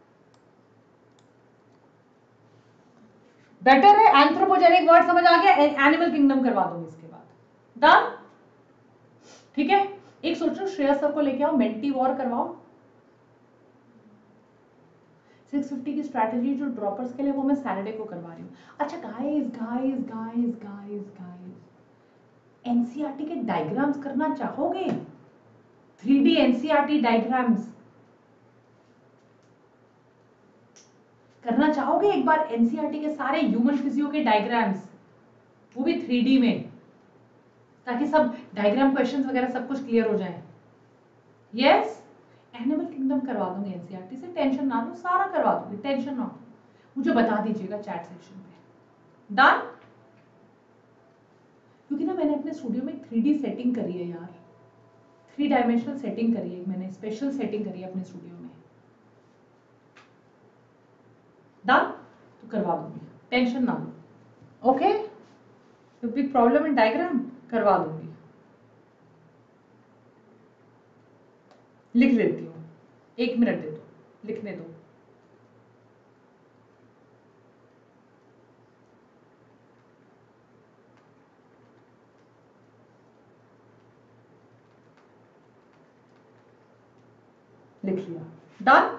बेटर है, एंथ्रोपोजेनिक वर्ड समझ आ गया। एनिमल किंगडम करवा दूंगी इसके बाद, डन, ठीक है। एक सोच रहा हूं श्रेया सर को लेके आओ, मेंटी वॉर करवाओ। सिक्स फिफ्टी की स्ट्रैटेजी जो ड्रॉपर्स के लिए, वो मैं सैटरडे को करवा रही हूँ। अच्छा guys guys guys guys guys, NCERT के डायग्राम्स करना चाहोगे? थ्री डी एनसीईआरटी डायग्राम्स करना चाहोगे? एक बार एनसीईआरटी के सारे ह्यूमन फिजियो के डायग्राम्स, वो भी थ्री डी में, ताकि सब डायग्राम क्वेश्चंस वगैरह सब कुछ क्लियर हो जाए। यस, एनिमल किंगडम करवा दूंगी एनसीईआरटी से, टेंशन ना लो, सारा करवा दूंगी, टेंशन ना लो। मुझे बता दीजिएगा चैट सेक्शन पे, डन। क्योंकि ना मैंने अपने स्टूडियो में थ्री डी सेटिंग करी है यार, थ्री डायमेंशनल सेटिंग करी है, मैंने स्पेशल सेटिंग करी है अपने स्टूडियो में, डन। तो करवा दूंगी, टेंशन ना लो, ओके। तो बिग प्रॉब्लम इन डायग्राम करवा दूंगी, लिख लेती हूँ, एक मिनट दे दो, लिखने दो। लिख लिया, डन।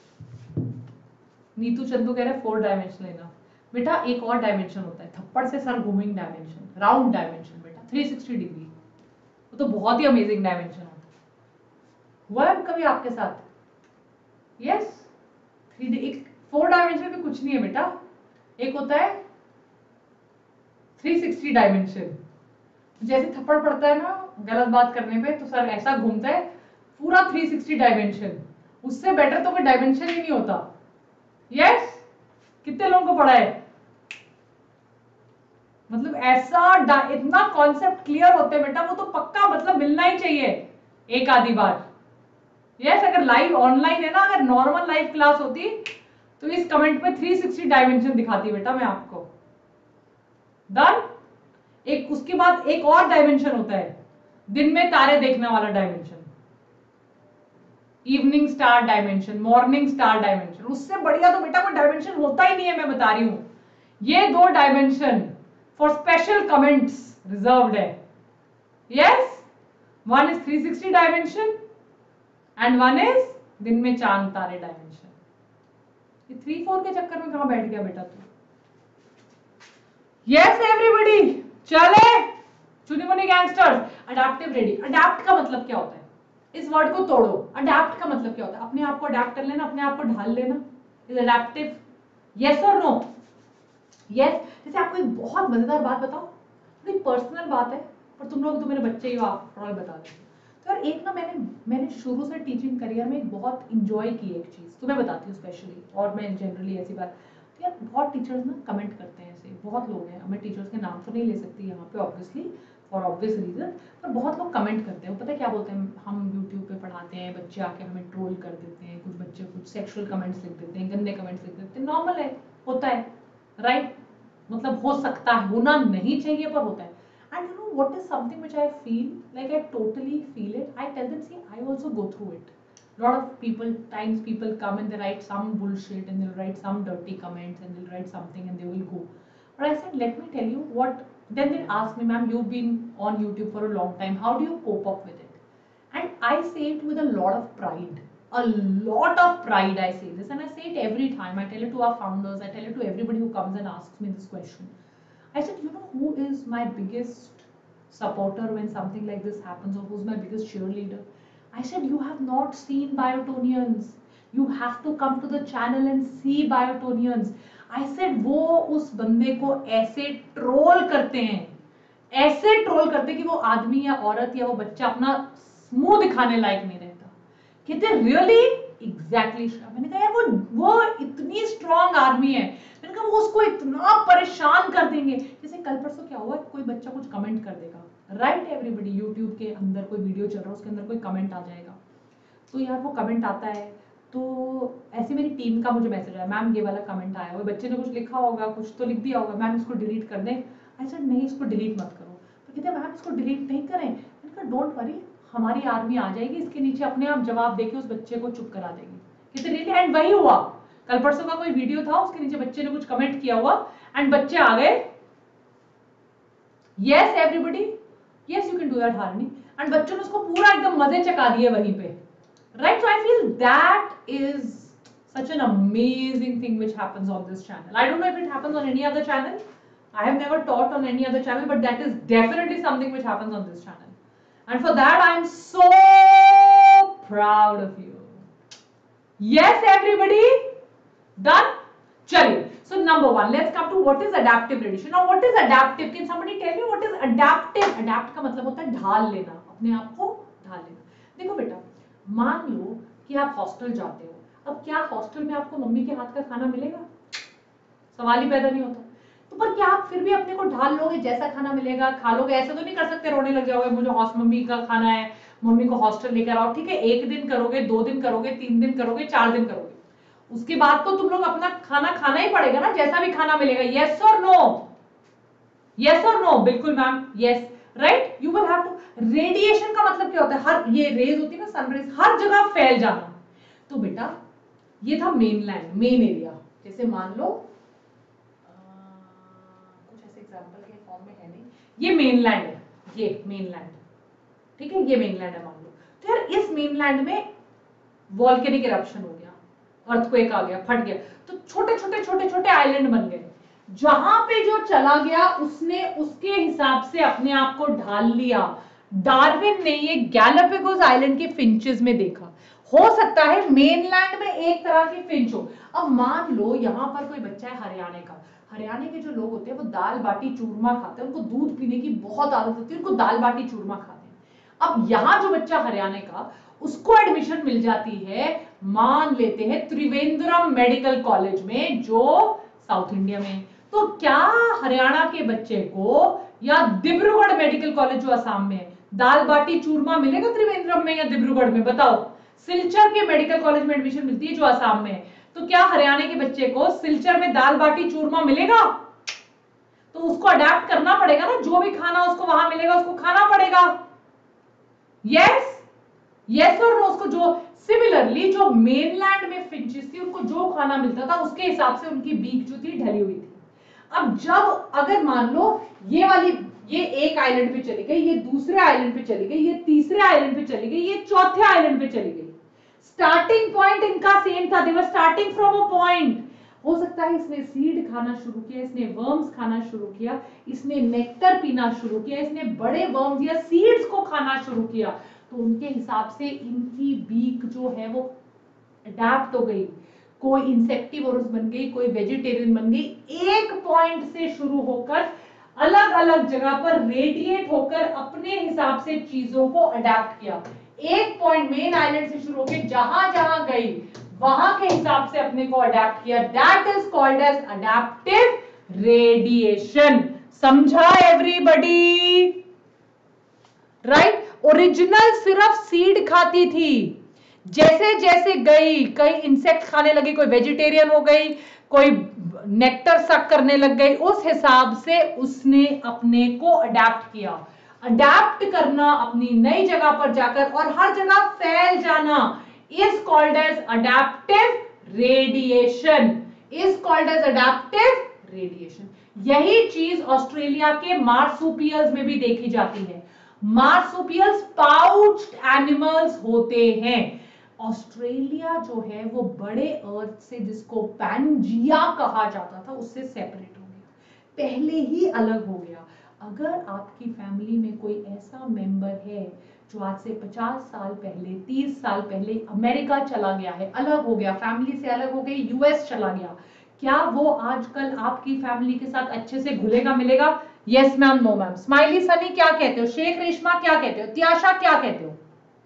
नीतू चंदू कह रहे फोर डायमेंशन लेना। बेटा एक और डायमेंशन होता है, थप्पड़ से सर घूमिंग डायमेंशन, राउंड डायमेंशन बेटा, थ्री सिक्सटी डिग्री, वो तो बहुत ही अमेजिंग डायमेंशन होता है। हुआ है कभी आपके साथ? यस, थ्री डी, एक फोर डायमेंशन में कुछ नहीं है बेटा, एक होता है थ्री सिक्सटी डायमेंशन। जैसे थप्पड़ पड़ता है ना गलत बात करने पे, तो सर ऐसा घूमता है पूरा थ्री सिक्सटी डायमेंशन, उससे बेटर तो कोई डायमेंशन ही नहीं होता। Yes yes? कितने लोगों को पढ़ा है? मतलब ऐसा इतना कॉन्सेप्ट क्लियर होते हैं बेटा, वो तो पक्का मतलब मिलना ही चाहिए एक आधी बार। यस yes, अगर लाइव ऑनलाइन है ना, अगर नॉर्मल लाइव क्लास होती तो इस कमेंट में थ्री सिक्सटी डायमेंशन दिखाती बेटा मैं आपको, डन। एक उसके बाद एक और डायमेंशन होता है, दिन में तारे देखने वाला dimension, evening star dimension, morning star dimension. उससे बढ़िया तो बेटा कोई डायमेंशन होता ही नहीं है, मैं बता रही हूं। ये दो dimension for special comments reserved है। Yes, one is three sixty dimension and one is दिन में चांद तारे डायमेंशन। ये थ्री फोर के चक्कर में कहां बैठ गया बेटा तू? यस एवरीबॉडी, चले चुनी मुनी गैंगस्टर्स। अडैप्टिव रेडी, अडैप्ट का मतलब क्या होता है? इस वर्ड को तोड़ो, अडैप्ट का मतलब क्या होता है? अपने आप को अडैप्ट कर लेना, अपने आप को ढाल लेना, इज अडैप्टिव। यस और नो? यस। जैसे आपको एक बहुत मजेदार बात बताऊं, थोड़ी पर्सनल बात है, पर तुम लोग तो मेरे बच्चे ही हो, आप थोड़ा बता देते। तो यार एक ना मैंने मैंने शुरू से टीचिंग करियर में एक बहुत इंजॉय की एक चीज, तो मैं बताती हूँ स्पेशली, और मैं जनरली ऐसी बात, तो यार बहुत टीचर्स ना कमेंट करते हैं, ऐसे बहुत लोग हैं, मैं टीचर्स के नाम तो नहीं ले सकती यहाँ पे ऑब्वियसली फॉर ऑब्वियस रीजन, पर बहुत लोग कमेंट करते हैं। पता है क्या बोलते हैं? हम यूट्यूब पे पढ़ाते हैं, बच्चे आके हमें ट्रोल कर देते हैं, कुछ बच्चे कुछ सेक्सुअल कमेंट्स लिख देते हैं, गंदे कमेंट्स लिख देते हैं, नॉर्मल है, होता है, राइट? मतलब हो सकता है, होना नहीं चाहिए, पर होता है। And you know what is something which I feel like, I totally feel it. I tell them, see, I also go through it. Lot of people, times people come and they write some bullshit and they'll write some dirty comments and they'll write something and they will go. But I said, let me tell you what. Then they ask me, ma'am, you've been on YouTube for a long time. How do you cope up with it? And I say it with a lot of pride. a lot of pride. I say this and I say it every time. I tell it to our founders, I tell it to everybody who comes and asks me this question. I said, you know who is my biggest supporter when something like this happens, or who's my biggest cheerleader? I said, you have not seen Biotonians. You have to come to the channel and see Biotonians. I said, वो उस बंदे को ऐसे troll करते हैं, ऐसे troll करते कि वो आदमी या औरत या वो बच्चा अपना मुंह दिखाने लायक नहीं रहता. कहते रियली एग्जैक्टली. मैंने कहा यार वो वो इतनी स्ट्रॉन्ग आर्मी है. मैंने कहा वो उसको इतना परेशान कर देंगे. जैसे कल परसों क्या हुआ, कोई बच्चा कुछ कमेंट कर देगा, राइट एवरीबडी, यूट्यूब के अंदर कोई वीडियो चल रहा है उसके अंदर कोई कमेंट आ जाएगा. तो यार वो कमेंट आता है तो ऐसे मेरी टीम का मुझे मैसेज आया, मैम ये वाला कमेंट आया हुआ, बच्चे ने कुछ लिखा होगा, कुछ तो लिख दिया होगा, मैम इसको डिलीट कर दें. आई सेड नहीं, इसको डिलीट मत करो. तो कहते हैं मैम इसको डिलीट नहीं करें. मैंने कहा डोंट वरी, हमारी आर्मी आ जाएगी, इसके नीचे अपने आप जवाब देके उस बच्चे को चुप करा देगी. कहते रियली? एंड वही हुआ. कल परसों का कोई वीडियो था, उसके नीचे बच्चे ने कुछ कमेंट किया हुआ एंड बच्चे आ गए, yes everybody, yes you can do that हार्नी. एंड बच्चों ने उसको पूरा एकदम मजे चका दिए वहीं पे, right. So I feel that is such an amazing thing which happens on this channel. I don't know if it happens on any other channel. I have never taught on any other channel, but that is definitely something which happens on this channel. And for that, I am so proud of you. Yes, everybody? Done? Chaliye. So number one, let's come to what is adaptive radiation. Now, what is adaptive? Can somebody tell me what is adaptive? Adapt का मतलब होता है ढाल लेना, अपने आप को ढाल लेना. देखो बेटा, मान लो कि आप हॉस्टल जाते हो. अब क्या हॉस्टल में आपको मम्मी के हाथ का खाना मिलेगा? सवाल ही पैदा नहीं होता. तो पर क्या आप फिर भी अपने को ढाल लोगे, जैसा खाना मिलेगा खा लोगे? ऐसे तो नहीं कर सकते, रोने लग जाओगे मुझे हॉस्ट मम्मी का खाना है, मम्मी को हॉस्टल लेकर आओ. ठीक है, एक दिन करोगे, दो दिन करोगे, तीन दिन करोगे, चार दिन करोगे, उसके बाद तो तुम लोग अपना खाना खाना ही पड़ेगा ना, जैसा भी खाना मिलेगा. यस और नो? यस और नो? बिल्कुल ma'am, yes, right. You will have to. Radiation का मतलब क्या होता है? हर ये रेज होती है ना, सनरेज, हर जगह फैल जाना. तो बेटा ये था मेनलैंड, मेन एरिया. जैसे मान लो कुछ ऐसे एग्जांपल के फॉर्म में है नहीं, ये मेनलैंड है, ये मेनलैंड, ठीक है, ये मेनलैंड है मान लो. तो यार इस मेनलैंड में वॉल्केनिक इरप्शन हो गया, अर्थक्वेक आ गया, फट गया, तो छोटे छोटे छोटे छोटे आइलैंड बन गए. जहां पे जो चला गया उसने उसके हिसाब से अपने आप को ढाल लिया. डार्विन ने ये गैलापागोस आइलैंड के फिंचेस में देखा. हो सकता है मेनलैंड में एक तरह की फिंच हो. अब मान लो यहाँ पर कोई बच्चा है हरियाणा का. हरियाणा के जो लोग होते हैं वो दाल बाटी चूरमा खाते हैं, उनको दूध पीने की बहुत आदत होती है, उनको दाल बाटी चूरमा खाते हैं. अब यहाँ जो बच्चा हरियाणा का, उसको एडमिशन मिल जाती है, मान लेते हैं त्रिवेंद्रम मेडिकल कॉलेज में जो साउथ इंडिया में. तो क्या हरियाणा के बच्चे को या डिब्रूगढ़ मेडिकल कॉलेज जो असम में है, दाल बाटी चूरमा मिलेगा त्रिवेंद्रम में या डिब्रूगढ़ में? बताओ. सिलचर के मेडिकल कॉलेज में एडमिशन मिलती है जो असम में है. तो क्या हरियाणा के बच्चे को सिलचर में दाल बाटी चूरमा मिलेगा? तो उसको अडेप्ट करना पड़ेगा ना, जो भी खाना उसको वहां मिलेगा उसको खाना पड़ेगा. यस, यस और नो? उसको जो सिमिलरली जो मेनलैंड में फिंचेस थी उनको जो खाना मिलता था उसके हिसाब से उनकी बीक जो थी ढली हुई थी. अब जब अगर मान लो ये वाली, ये एक आइलैंड पे चली गई, ये दूसरे आइलैंड पे चली गई, ये तीसरे आइलैंड पे चली गई, ये चौथे आइलैंड पे चली गई. स्टार्टिंग पॉइंट इनका सेम था, they were starting from a point. हो सकता है इसने सीड खाना शुरू किया, इसने वर्म्स खाना शुरू किया, इसने नेक्टर पीना शुरू किया, इसने बड़े वर्म्स या सीड्स को खाना शुरू किया. तो उनके हिसाब से इनकी बीक जो है वो अडैप्ट हो गई. कोई इंसेक्टिवोरस बन गई, कोई वेजिटेरियन बन गई. एक पॉइंट से शुरू होकर अलग अलग जगह पर रेडिएट होकर अपने हिसाब से चीजों को अडैप्ट किया. एक पॉइंट मेन आइलैंड से शुरू होकर जहां जहां गई वहां के हिसाब से अपने को अडैप्ट किया. That is called as adaptive radiation. समझा एवरीबॉडी? राइट. ओरिजिनल सिर्फ सीड खाती थी, जैसे जैसे गई, कई इंसेक्ट खाने लगी, कोई वेजिटेरियन हो गई, कोई नेक्टर सक करने लग गई, उस हिसाब से उसने अपने को अडैप्ट किया. अडैप्ट करना अपनी नई जगह पर जाकर और हर जगह फैल जाना is called as adaptive radiation. Is called as adaptive radiation. यही चीज ऑस्ट्रेलिया के मार्सुपियल्स में भी देखी जाती है. मार्सुपियल्स पाउच्ड एनिमल्स होते हैं. ऑस्ट्रेलिया जो है वो बड़े अर्थ से, जिसको पैंजिया कहा जाता था, उससे सेपरेट हो गया, पहले ही अलग हो गया। अगर आपकी फैमिली में कोई ऐसा मेंबर है जो आज से पचास साल पहले, तीस साल पहले अमेरिका चला गया है, अलग हो गया, फैमिली से अलग हो गई, यूएस चला गया, क्या वो आजकल आपकी फैमिली के साथ अच्छे से घुलेगा मिलेगा? Yes ma'am, no ma'am. Smiley Sunny क्या कहते हो? शेख रेशमा क्या कहते हो? त्याशा क्या कहते हो?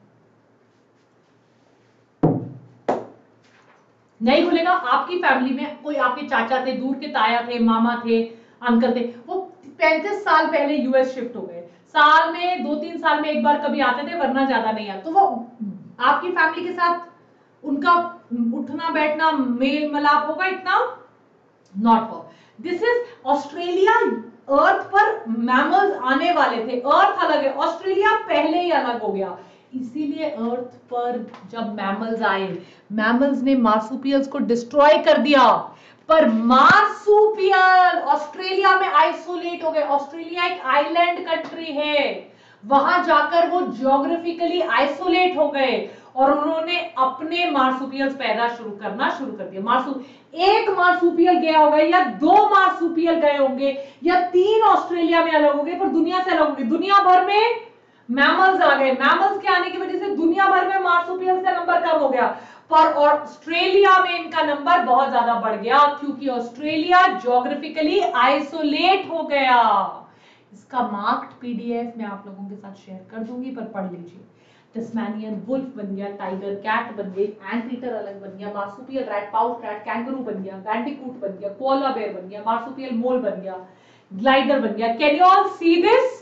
नहीं घुलेगा। आपकी फैमिली में कोई आपके चाचा थे, दूर के ताया थे, मामा थे, अंकल थे, वो पैंतीस साल पहले यूएस शिफ्ट हो गए, साल में दो तीन साल में एक बार कभी आते थे, वरना ज्यादा नहीं आते, तो वो आपकी फैमिली के साथ उनका उठना बैठना मेल मिलाप होगा इतना? Not for this is Australia. Earth पर मैमल्स आने वाले थे, अर्थ अलग है, ऑस्ट्रेलिया पहले ही अलग हो गया, इसीलिए अर्थ पर जब मैमल्स आए, मैमल्स ने मार्सुपियल्स को डिस्ट्रॉय कर दिया, पर मार्सुपियल ऑस्ट्रेलिया में आइसोलेट हो गए। ऑस्ट्रेलिया एक आइलैंड कंट्री है, वहां जाकर वो ज्योग्राफिकली आइसोलेट हो गए और उन्होंने अपने मार्सुपियल्स पैदा शुरू करना शुरू कर दिया। मार्सु एक मार्सुपियल गया होगा या दो मार्सुपियल गए होंगे या तीन ऑस्ट्रेलिया में अलग हो गए, पर दुनिया से अलग हो गए। दुनिया भर में मैमल्स आ गए, मैमल्स के आने की वजह से दुनिया भर में मार्सुपियल से नंबर कम हो गया, पर ऑस्ट्रेलिया में इनका नंबर बहुत ज्यादा बढ़ गया, क्योंकि ऑस्ट्रेलिया ज्योग्राफिकली आइसोलेट हो गया। इसका मार्क्ड पीडीएफ मैं आप लोगों के साथ शेयर कर दूंगी, पर पढ़ लीजिए। टस्मानियन वुल्फ बन गया, टाइगर कैट बन गई, एंटीटर अलग बन गया, marsupial rat, pouch rat, kangaroo बन गया, बैंडिकूट बन गया, कोआला बेयर बन गया, मार्सुपियल मोल बन गया, ग्लाइडर बन गया। Can you all see this?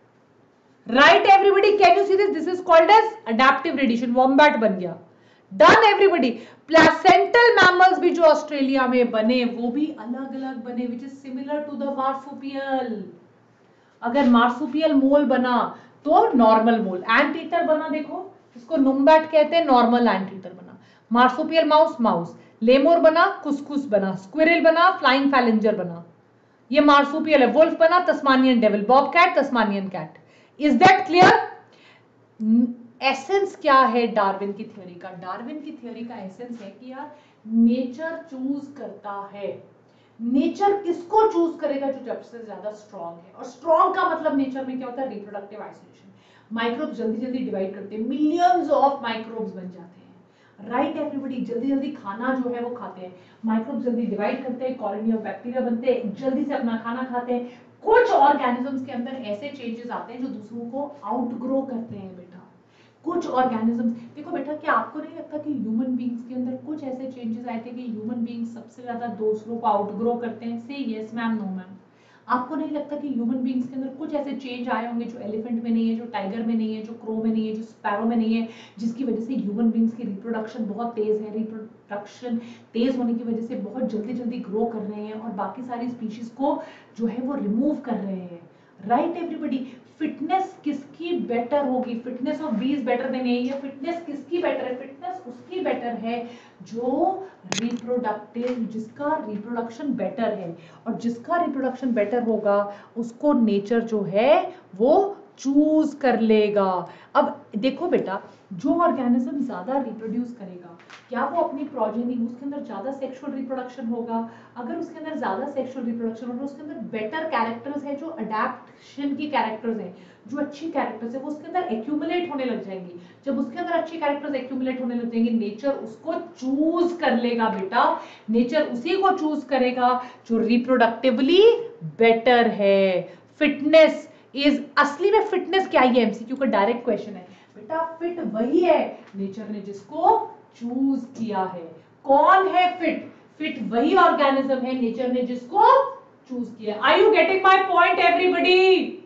Right everybody, can you see this? This is called as adaptive radiation. Wombat बन गया। Done everybody. प्लेसेंटल मैमल्स भी जो ऑस्ट्रेलिया में बने वो भी अलग अलग बने, which is similar to the marsupial. अगर मार्सुपियल मोल बना तो नॉर्मल मोल, एंट ईटर बना, देखो इसको नुम्बैट कहते हैं, नॉर्मल एंट ईटर बना। Marsupial mouse, mouse. लेमोर बना, कुसकुस बना। स्क्विरल बना, फ्लाइंग फैलेंजर बना। ये मार्सुपियल है। वुल्फ बना, Tasmanian devil. Bobcat, Tasmanian cat. Is that clear? Essence क्या है डार्विन की थ्योरी का? डार्विन की थ्योरी का एसेंस है कि यार नेचर चूज करता है। नेचर किसको चूज करेगा? जो जब से ज्यादा स्ट्रॉन्ग है। और स्ट्रॉन्ग का मतलब नेचर में क्या होता है? Reproductive isolation. माइक्रोब्स जल्दी जल्दी डिवाइड करते हैं, मिलियंस ऑफ माइक्रोब्स बन जाते हैं। राइट एवरीबॉडी, जल्दी जल्दी खाना जो है वो खाते हैं, माइक्रोब्स जल्दी डिवाइड करते हैं, कॉलोनी ऑफ बैक्टीरिया बनते हैं, जल्दी से अपना खाना खाते हैं। कुछ ऑर्गेनिजम्स के अंदर ऐसे चेंजेस आते हैं जो दूसरों को आउटग्रो करते हैं बेटा। कुछ ऑर्गेनिजम्स, देखो बेटा, क्या आपको नहीं लगता कि ह्यूमन बींग्स के अंदर कुछ ऐसे चेंजेस आए थे कि ह्यूमन बींग्स सबसे ज्यादा दूसरों को आउटग्रो करते हैं? से यस मैम, नो मैम। आपको नहीं लगता कि ह्यूमन बींग्स के अंदर कुछ ऐसे चेंज आए होंगे जो एलिफेंट में नहीं है, जो टाइगर में नहीं है, जो क्रो में नहीं है, जो स्पैरो में नहीं है, जिसकी वजह से ह्यूमन बींग्स की रिप्रोडक्शन बहुत तेज है, रिप्रोडक्शन तेज होने की वजह से बहुत जल्दी जल्दी ग्रो कर रहे हैं और बाकी सारी स्पीशीज को जो है वो रिमूव कर रहे हैं। राइट एवरीबॉडी, फिटनेस किसकी बेटर होगी? Fitness of B better than A. ये फिटनेस किसकी बेटर है? फिटनेस उसकी बेटर है जो रिप्रोडक्टिव, जिसका रिप्रोडक्शन बेटर है, और जिसका रिप्रोडक्शन बेटर होगा उसको नेचर जो है वो चूज कर लेगा। अब देखो बेटा, जो ऑर्गेनिज्म ज्यादा रिप्रोड्यूस करेगा, क्या वो अपनी प्रोजेनी, उसके अंदर ज्यादा सेक्सुअल रिप्रोडक्शन होगा? अगर उसके अंदर ज्यादा सेक्सुअल रिप्रोडक्शन होगा, उसके अंदर बेटर कैरेक्टर्स है, जो अडैप्टेशन की कैरेक्टर्स हैं, जो अच्छी कैरेक्टर्स है, वो उसके अंदर एक्यूमुलेट होने लग जाएंगी। जब उसके अंदर अच्छी कैरेक्टर्स एक्यूमुलेट होने लग जाएंगे, नेचर उसको चूज कर लेगा बेटा। नेचर उसी को चूज करेगा जो रिप्रोडक्टिवली बेटर है। फिटनेस इज, असली में फिटनेस क्या है? एमसीक्यू का डायरेक्ट क्वेश्चन है बेटा। फिट वही है नेचर ने जिसको चूज किया है। कौन है फिट? फिट वही ऑर्गेनिज्म है नेचर ने जिसको चूज किया। Are you getting my point everybody?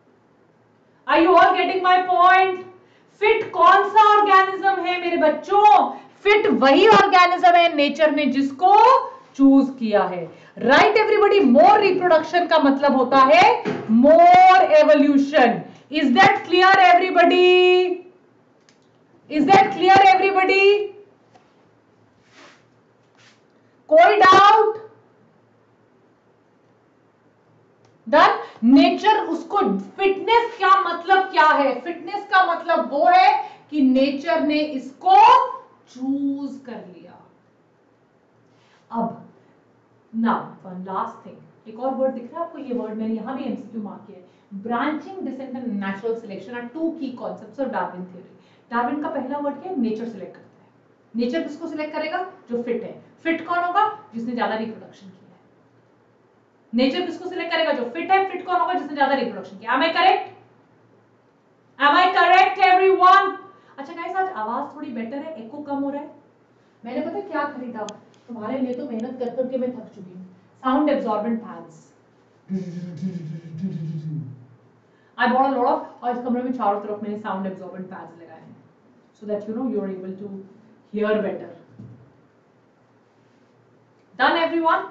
Are you all getting my point? Fit कौन सा ऑर्गेनिज्म है मेरे बच्चों? फिट वही ऑर्गेनिज्म है नेचर ने जिसको चूज किया है। राइट एवरीबॉडी, मोर रिप्रोडक्शन का मतलब होता है more evolution. Is that clear everybody? Is that clear everybody? कोई डाउट? डन। नेचर उसको, फिटनेस क्या मतलब क्या है? फिटनेस का मतलब वो है कि नेचर ने इसको चूज कर लिया। अब नाउ वन लास्ट थिंग, एक और वर्ड दिख रहा है आपको, ये वर्ड मैंने यहाँ भी एमसीक्यू मार्क किया है। Branching, descent and natural selection are two key concepts of Darwin theory. Darwin का पहला वर्ड क्या है? नेचर सिलेक्ट करता है। नेचर किसको सिलेक्ट करेगा? जो फिट है। फिट कौन होगा? जिसने ज्यादा रिप्रोडक्शन किया है। नेचर किसको सिलेक्ट करेगा? जो फिट है। फिट कौन होगा? जिसने ज्यादा रिप्रोडक्शन किया। Am I correct? Am I correct everyone? अच्छा गाइस, आज आवाज थोड़ी बेटर है, एको कम हो रहा है। मैंने पता क्या खरीदा तुम्हारे लिए, तो मेहनत कर करके मैं थक चुकी हूँ। Sound absorbent fans. I bought a lot of, और इस कमरे में चारों तरफ मैंने साउंड एब्जॉर्बेंट फैंस लगाए हैं, so that you know you are able to hear better. Done everyone?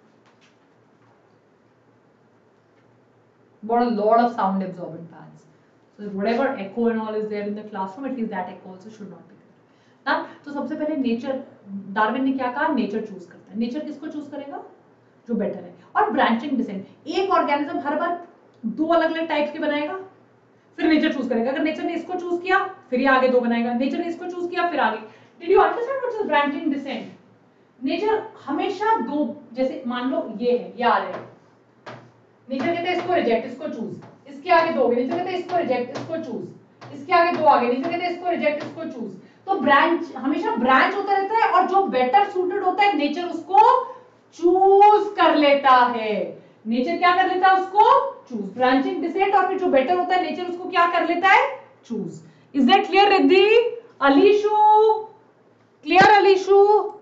Bought a lot of sound absorbent fans, so that whatever echo and all is there in the classroom, at least that echo also should not be there. Done? तो सबसे पहले nature, Darwin ने क्या कहा? Nature choose करता है। Nature किसको choose करेगा? जो बेटर है। और ब्रांचिंग डिसेंट, एक ऑर्गेनिज्म हर बार दो अलग अलग टाइप्स के बनाएगा, फिर नेचर चूज करेगा। अगर नेचर ने इसको चूज किया फिर ये आगे दो बनाएगा, नेचर ने इसको चूज किया फिर आगे। Did you understand what is branching descent? Nature हमेशा दो, जैसे मान लो ये है, ये आ रहे हैं, नेचर कहते हैं इसको रिजेक्ट, इसको चूज, इसके आगे दो, नेचर कहते हैं इसको रिजेक्ट, इसको चूज, इसके आगे दो आगे, नेचर कहते हैं इसको रिजेक्ट, इसको चूज। तो ब्रांच हमेशा ब्रांच होता रहता है, और जो बेटर सूटेड होता है नेचर उसको चूज कर लेता है। नेचर क्या कर लेता है? उसको चूज। ब्रांचिंग डिसेंट, और फिर जो बेटर होता है नेचर उसको क्या कर लेता है? Choose. Is that clear Riddhi? Alishu clear? Alishu?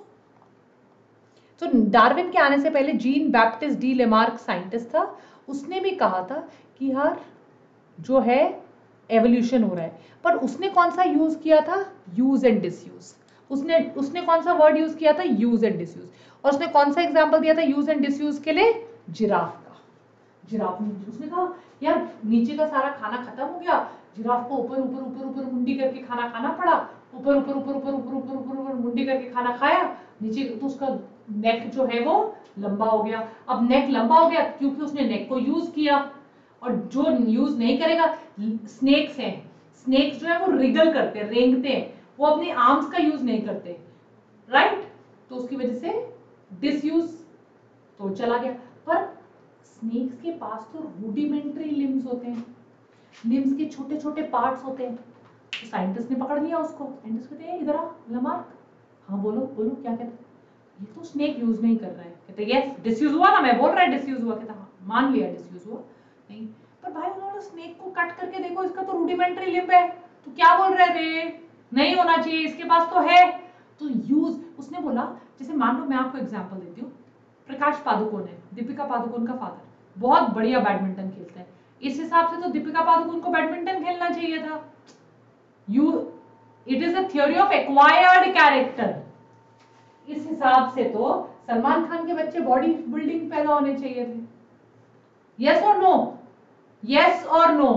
तो डार्विन के आने से पहले Jean Baptiste de Lamarck scientist था, उसने भी कहा था कि यार जो है एवोल्यूशन हो रहा है, पर उसने कौन सा यूज किया था? Use and disuse. उसने उसने कौन सा वर्ड यूज किया था? Use and disuse. और उसने कौन सा एग्जांपल दिया था यूज एंड डिसयूज के लिए? जिराफ का। जिराफ ने उसने कहा यार नीचे का सारा खाना खत्म हो गया, जिराफ को ऊपर ऊपर ऊपर ऊपर मुंडी करके खाना खाना पड़ा, ऊपर ऊपर ऊपर ऊपर ऊपर ऊपर ऊपर ऊपर मुंडी करके खाना खाया, नीचे तो उसका नेक जो है वो लंबा हो गया। अब नेक लंबा हो गया क्योंकि उसने नेक को यूज किया, और जो यूज नहीं करेगा, स्नेक्स हैं, स्नेक्स जो है वो रिगल करते हैं, रेंगते हैं, वो अपने आर्म्स का यूज नहीं करते, राइट? तो उसकी वजह से डिसयूज तो चला गया। पर स्नेक्स के पास तो रूडिमेंट्री लिम्स होते हैं, लिम्स के छोटे छोटे पार्ट्स होते हैं। तो साइंटिस्ट ने पकड़ लिया उसको, साइंटिस्ट कहते हैं इधर आ लमार्क, हाँ बोलो बोलो क्या कहते हैं, ये तो स्नेक यूज नहीं कर रहा है। कहते यस डिसयूज हुआ ना, मैं बोल रहा है डिसयूज हुआ। कहता हाँ मान लिया डिसयूज हुआ, नहीं पर भाई उन्होंने स्नेक को कट करके देखो, इसका तो रूडिमेंट्री लिम्ब है, तो क्या बोल रहे थे? नहीं होना चाहिए, इसके पास तो है। तो यूज, उसने बोला जैसे मान लो मैं आपको एग्जांपल देती हूँ, प्रकाश पादुकोण है, दीपिका पादुकोण का फादर, बहुत बढ़िया बैडमिंटन खेलता है, इस हिसाब से तो दीपिका पादुकोण को बैडमिंटन खेलना चाहिए था। You it is a theory of acquired character. इस हिसाब से तो सलमान खान के बच्चे बॉडी बिल्डिंग पैदा होने चाहिए थे। यस और नो? यस और नो?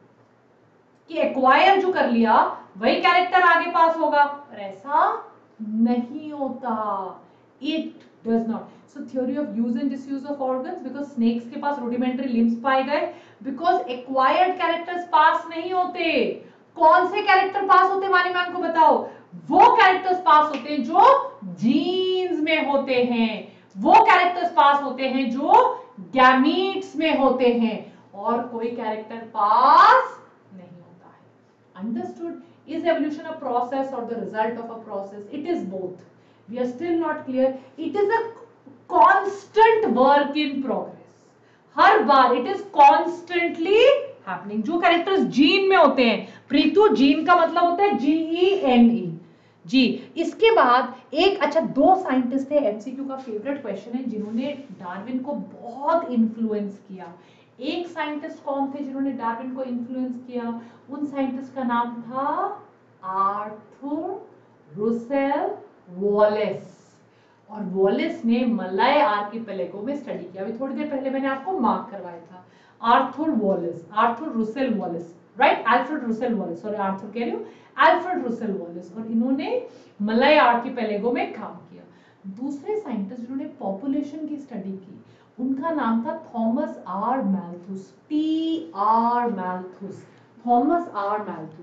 कि एक्वायर जो कर लिया वही कैरेक्टर आगे पास होगा, पर ऐसा नहीं होता। It does not. So theory of use and disuse of organs, because snakes के पास रूडिमेंट्री लिम्स पाए गए, बिकॉज एक्वायर्ड कैरेक्टर्स पास नहीं होते। कौन से कैरेक्टर पास होते वानी मैम को बताओ? वो कैरेक्टर्स पास होते हैं जो जीन्स में होते हैं, वो कैरेक्टर्स पास होते हैं जो गैमीट्स में होते हैं, और कोई कैरेक्टर पास नहीं होता है। Understood? Is evolution a process or the result of a process? It is both. We are still not clear. It is a constant work in progress. हर बार it is constantly happening. जो characters gene में होते हैं, Preetu gene का मतलब होता है जी ई एन ई, जी। इसके बाद एक, अच्छा दो साइंटिस्ट थे, एमसीक्यू का फेवरेट क्वेश्चन है, जिन्होंने डार्विन को बहुत इन्फ्लुएंस किया। एक साइंटिस्ट कौन थे जिन्होंने डार्विन को इन्फ्लुएंस किया? उन साइंटिस्ट का नाम था आर्थर रुसेल वॉलेस। और वॉलेस ने मलय आर्किपेलागो में स्टडी किया। अभी थोड़ी देर पहले मैंने आपको मार्क करवाया था, Arthur Wallace, Arthur Russel Wallace, right? Alfred Russel Wallace, sorry Arthur कह रही हूँ, अल्फ्रेड रुसेल वॉलेस। और इन्होंने मलय आर्किपेलागो में काम किया। दूसरे साइंटिस्ट जिन्होंने पॉपुलेशन की स्टडी की, उनका नाम था Thomas R Malthus, T R Malthus, Thomas R Malthus.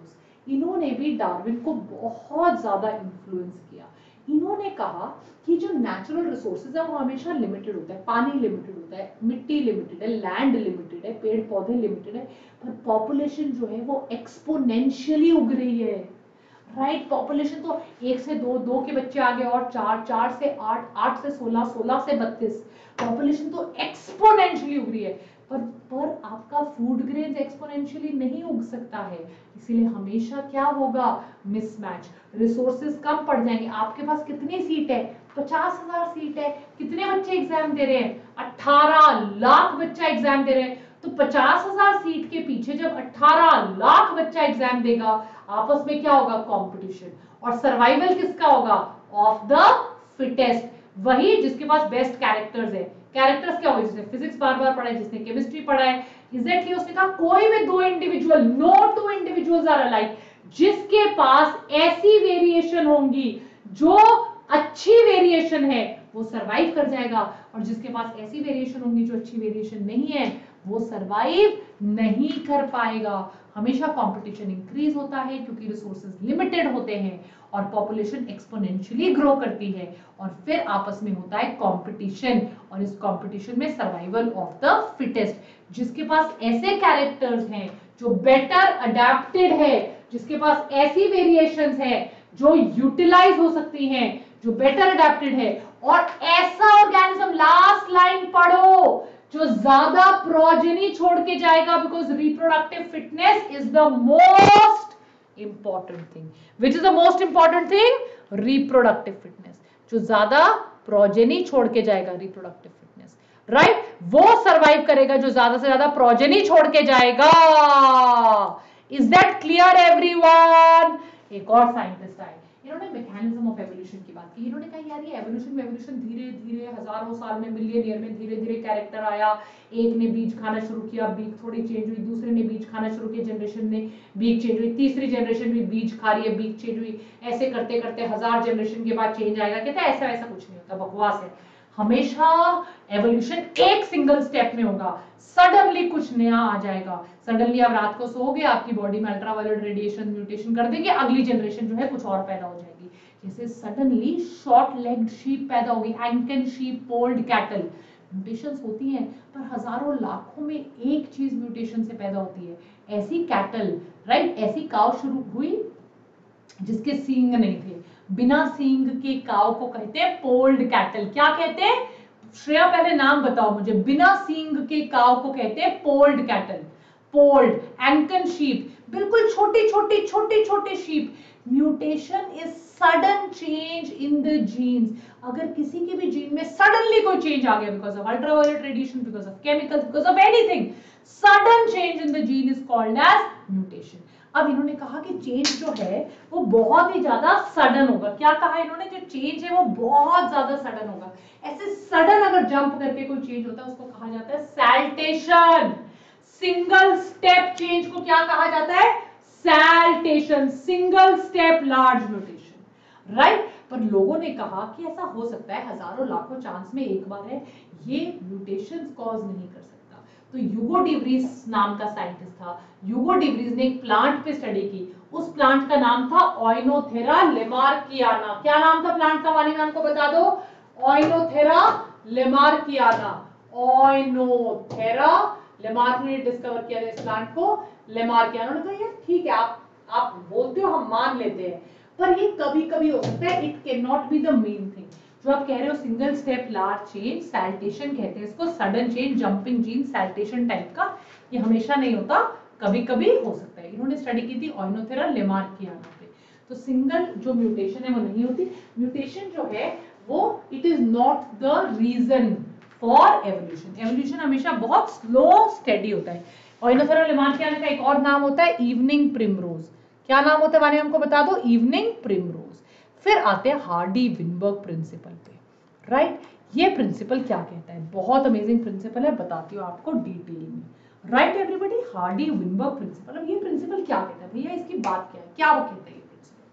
इन्होंने भी डार्विन को बहुत ज्यादा इन्फ्लुएंस किया। इन्होंने कहा कि जो नेचुरल रिसोर्सेज है वो हमेशा लिमिटेड होता है, पानी लिमिटेड होता है, मिट्टी लिमिटेड है, लैंड लिमिटेड है, पेड़ पौधे लिमिटेड है, पर पॉपुलेशन जो है वो एक्सपोनेंशियली उग रही है। Right right? पॉपुलेशन तो एक से दो, दो के बच्चे आ गए और चार, चार से आठ, आठ से सोलह, सोलह से बत्तीस, पॉपुलेशन तो एक्सपोनेंशियली उग रही है, पर पर आपका फूड ग्रेन एक्सपोनेंशियली नहीं उग सकता है, इसीलिए हमेशा क्या होगा, मिसमैच, रिसोर्सेज कम पड़ जाएंगे। आपके पास कितनी सीट है, पचास हजार सीट है, कितने बच्चे एग्जाम दे रहे हैं, अठारह लाख बच्चा एग्जाम दे रहे हैं, तो पचास हजार सीट के पीछे जब अठारह लाख बच्चा एग्जाम देगा, आपस में क्या होगा, कंपटीशन, और सर्वाइवल किसका होगा, ऑफ द फिटेस्ट, वही जिसके पास बेस्ट कैरेक्टर्स है। कैरेक्टर्स क्या होगा, जिसने फिजिक्स बार बार पढ़ा है, जिसने केमिस्ट्री पढ़ा है, एग्जैक्टली उसने कहा कोई भी दो individual, no two individuals are alike, जिसके पास ऐसी वेरिएशन होंगी जो अच्छी वेरिएशन है वो सरवाइव कर जाएगा, और जिसके पास ऐसी वेरिएशन होंगी जो अच्छी वेरिएशन नहीं है वो सरवाइव नहीं कर पाएगा। हमेशा कंपटीशन इंक्रीज होता है क्योंकि रिसोर्सेज लिमिटेड होते हैं और पॉपुलेशन एक्सपोनेंशियली ग्रो करती है, और फिर आपस में होता है कंपटीशन, और इस कंपटीशन में सर्वाइवल ऑफ द फिटेस्ट, जिसके पास ऐसे कैरेक्टर्स हैं जो बेटर अडेप्टेड है, जिसके पास ऐसी वेरिएशंस है जो यूटिलाइज हो सकती हैं, जो बेटर अडेप्टेड है, और ऐसा ऑर्गेनिज्म, लास्ट लाइन पढ़ो, जो ज्यादा प्रोजेनी छोड़ के जाएगा, because reproductive fitness is the most important thing. Which is the most important thing, reproductive fitness, जो ज्यादा प्रोजेनी छोड़ के जाएगा, रिप्रोडक्टिव फिटनेस, राइट, वो सरवाइव करेगा जो ज्यादा से ज्यादा प्रोजेनी छोड़ के जाएगा। Is that clear everyone? एक और साइंटिस्ट आए, इन्होंने मैकेनिज्म ऑफ एवोल्यूशन की बात की। इन्होंने कहा यार ये एवोल्यूशन एवोल्यूशन धीरे धीरे हजारों साल में, मिलियन ईयर में धीरे धीरे कैरेक्टर आया, एक ने बीज खाना शुरू किया, बीज थोड़ी चेंज हुई, दूसरे ने बीज खाना शुरू किया, जनरेशन ने बीज चेंज हुई, तीसरी जनरेशन भी बीज खा रही है, बीज चेंज हुई, ऐसे करते करते हजार जनरेशन के बाद चेंज आएगा। कहते हैं ऐसा वैसा कुछ नहीं होता, बकवास है। हमेशा एवोल्यूशन एक सिंगल स्टेप में होगा, सडनली कुछ नया आ जाएगा, सडनली आप रात को सोओगे, आपकी बॉडी में अल्ट्रावायलेट रेडिएशन म्यूटेशन कर देंगे, अगली जनरेशन जो है कुछ और पैदा हो जाएगी। जैसे सडनली शॉर्ट लेग्ड शीप पैदा होगी, Ancon sheep, polled cattle, mutations होती हैं, पर हजारों लाखों में एक चीज म्यूटेशन से पैदा होती है, ऐसी कैटल, राइट, ऐसी काव शुरू हुई जिसके सींग नहीं थे, बिना सींग के काव को कहते हैं पोल्ड कैटल। क्या कहते हैं श्रेया, पहले नाम बताओ मुझे, बिना सींग के काव को कहते हैं polled cattle, polled, Ancon sheep, बिल्कुल छोटी छोटी छोटी छोटी sheep. Mutation is sudden change in the genes, अगर किसी के भी जीन में सडनली कोई चेंज आ गया, because of ultraviolet radiation, because of chemicals, because of anything, sudden change in the gene is called as mutation. अब इन्होंने कहा कि चेंज जो है वो बहुत ही ज्यादा सडन होगा। क्या कहा इन्होंने, जो चेंज है वो बहुत ज्यादा सडन होगा। ऐसे सडन अगर जंप करके कोई चेंज होता है उसको कहा जाता है सैल्टेशन। सिंगल स्टेप चेंज को क्या कहा जाता है, saltation, single step large mutation, right. पर लोगों ने कहा कि ऐसा हो सकता है, हजारों लाखों चांस में एक बार है, ये म्यूटेशंस कॉज नहीं कर सकता। तो यूगो डिवरीज नाम का साइंटिस्ट था, यूगो डिवरीज ने एक प्लांट पे स्टडी की, उस प्लांट का नाम था ओइनोथेरा लेमार्कियाना। क्या नाम था प्लांट का, वानी मैम को बता दो, ओइनोथेरा लेमार्कियाना। ओइनोथेरा, लेमार्क ने डिस्कवर किया इस प्लांट को, लेमार्कियाना। उन्होंने कहा यार ठीक है, आप आप बोलते हो, हम मान लेते हैं, पर ये कभी कभी हो सकता है, it can not be the main thing. जो आप कह रहे हो single step large change, saltation कहते हैं इसको, sudden change, jumping gene, saltation type का, ये हमेशा नहीं होता, कभी कभी हो सकता है। इन्होंने स्टडी की थी ओइनोथेरा लेमार्कियाना पे। तो सिंगल जो म्यूटेशन है वो नहीं होती। म्यूटेशन जो है वो it is not the reason for evolution. Evolution हमेशा बहुत स्लो स्टेडी होता है। ओइनोथेरा लेमार्कियाना का एक और नाम होता है इवनिंग प्रिमरोज। क्या नाम होता है वानी हमको बता दो, इवनिंग प्रिमरोज। फिर आते हैं हार्डी विनबर्ग प्रिंसिपल पे, राइट। ये प्रिंसिपल क्या कहता है, बहुत अमेजिंग प्रिंसिपल है, बताती हूँ आपको डिटेल में, right everybody. Hardy Weinberg principle, अब ये प्रिंसिपल क्या कहता है भैया, इसकी बात क्या है, क्या वो कहता है ये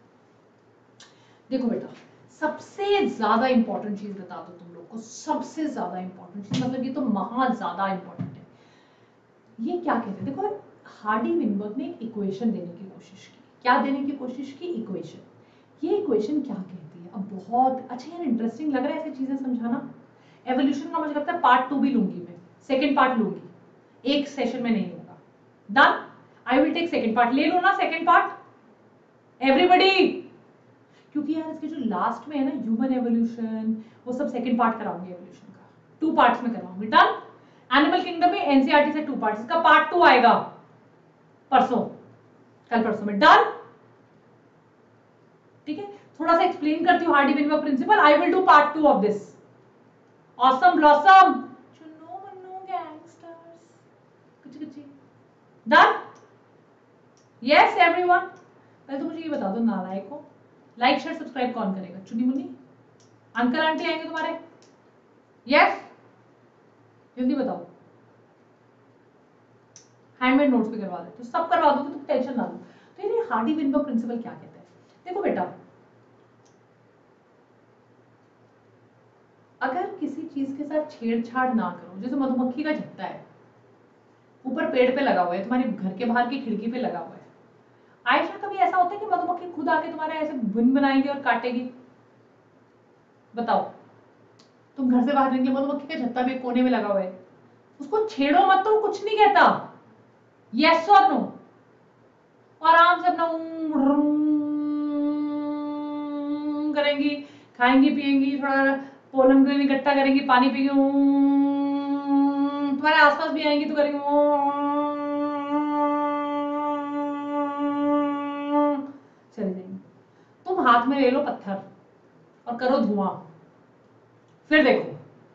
प्रिंसिपल। देखो बेटा, सबसे ज्यादा इंपॉर्टेंट चीज बता दो तुम लोग को, सबसे ज्यादा इंपॉर्टेंट चीज, मतलब ये तो महा ज्यादा इंपॉर्टेंट है। ये क्या कहते हैं, देखो हार्डी विनबर्ग ने एक इक्वेशन देने की कोशिश की। क्या देने की कोशिश की? इक्वेशन। ये इक्वेशन क्या कहती है? अब बहुत अच्छा यार, इंटरेस्टिंग लग रहा है ऐसी चीजें समझाना। एवोल्यूशन का मुझे लगता है पार्ट टू भी लूंगी मैं, सेकेंड पार्ट लूंगी, एक सेशन में नहीं होगा। Done, I will take second part. ले लो ना सेकेंड पार्ट एवरीबडी, क्योंकि यार इसके जो लास्ट में है ना ह्यूमन एवोल्यूशन, वो सब सेकेंड पार्ट कराऊंगी एवोल्यूशन का, टू पार्ट्स में कराऊंगी। डन। एनिमल किंगडम में एनसीईआरटी से टू पार्ट्स, इसका पार्ट टू आएगा परसों, कल परसों में। डन, ठीक है। थोड़ा सा एक्सप्लेन करती हूँ Hardy Weinberg principle. I will do part two of this. Awesome blossom, चुन्नो मन्नो गैंगस्टर्स, कुछ कुछ। Done, yes everyone. पहले तो मुझे ये बता दो नालायक को, लाइक शेयर सब्सक्राइब कौन करेगा? चुन्नी मुन्नी, अंकल आंटी आएंगे तुम्हारे? यस, जल्दी बताओ। हैंडमेड नोट्स भी करवा देते, तो सब करवा दोगे, तुम टेंशन ना लो। तो ये हार्डी-विनबर्ग प्रिंसिपल क्या कहता है? देखो बेटा, अगर किसी चीज के साथ छेड़छाड़ ना करो, जैसे मधुमक्खी का छत्ता है, ऊपर पेड़ पे लगा हुआ है, तुम्हारे घर के बाहर की खिड़की पे लगा हुआ है, आयशा कभी ऐसा होता है कि मधुमक्खी खुद आके तुम्हारे ऐसे बुन बनाएंगे और काटेगी? बताओ, तुम घर से बाहर निकले, मधुमक्खी का छत्ता भी कोने में लगा हुआ है, उसको छेड़ो मत तो कुछ नहीं कहता। यस और नो? आराम से अपना करेंगी, खाएंगी पिएंगी, थोड़ा पोलन ग्रेन इकट्ठा करेंगी, पानी पिएंगी, तुम्हारे आसपास भी आएंगी तो करेंगी, चले जाएंगी। तुम हाथ में ले लो पत्थर और करो धुआं, फिर देखो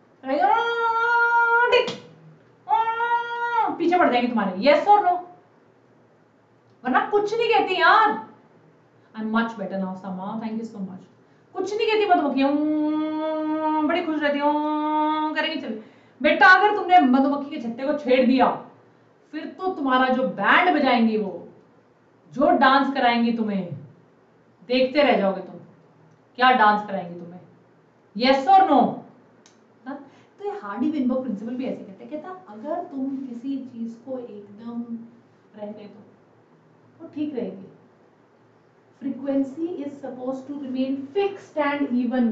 पीछे पड़ जाएंगी तुम्हारे। यस और नो? वरना कुछ नहीं कहती यार। I am much better now Sama, thank you so much. कुछ नहीं कहती मधुमक्खी, बड़ी खुश रहती हूँ, करेंगी चल। बेटा अगर तुमने मधुमक्खी के छत्ते को छेड़ दिया, फिर तो तुम्हारा जो बैंड बजाएंगी, वो जो डांस कराएंगी तुम्हें, देखते रह जाओगे तुम, क्या डांस कराएंगी तुम्हें। यस और नो? तो ये हार्डी-विनबर्ग प्रिंसिपल भी ऐसे कहते हैं, कहता अगर तुम किसी चीज को एकदम रहने दो, वो ठीक रहेगी। Frequency is supposed to remain fixed and even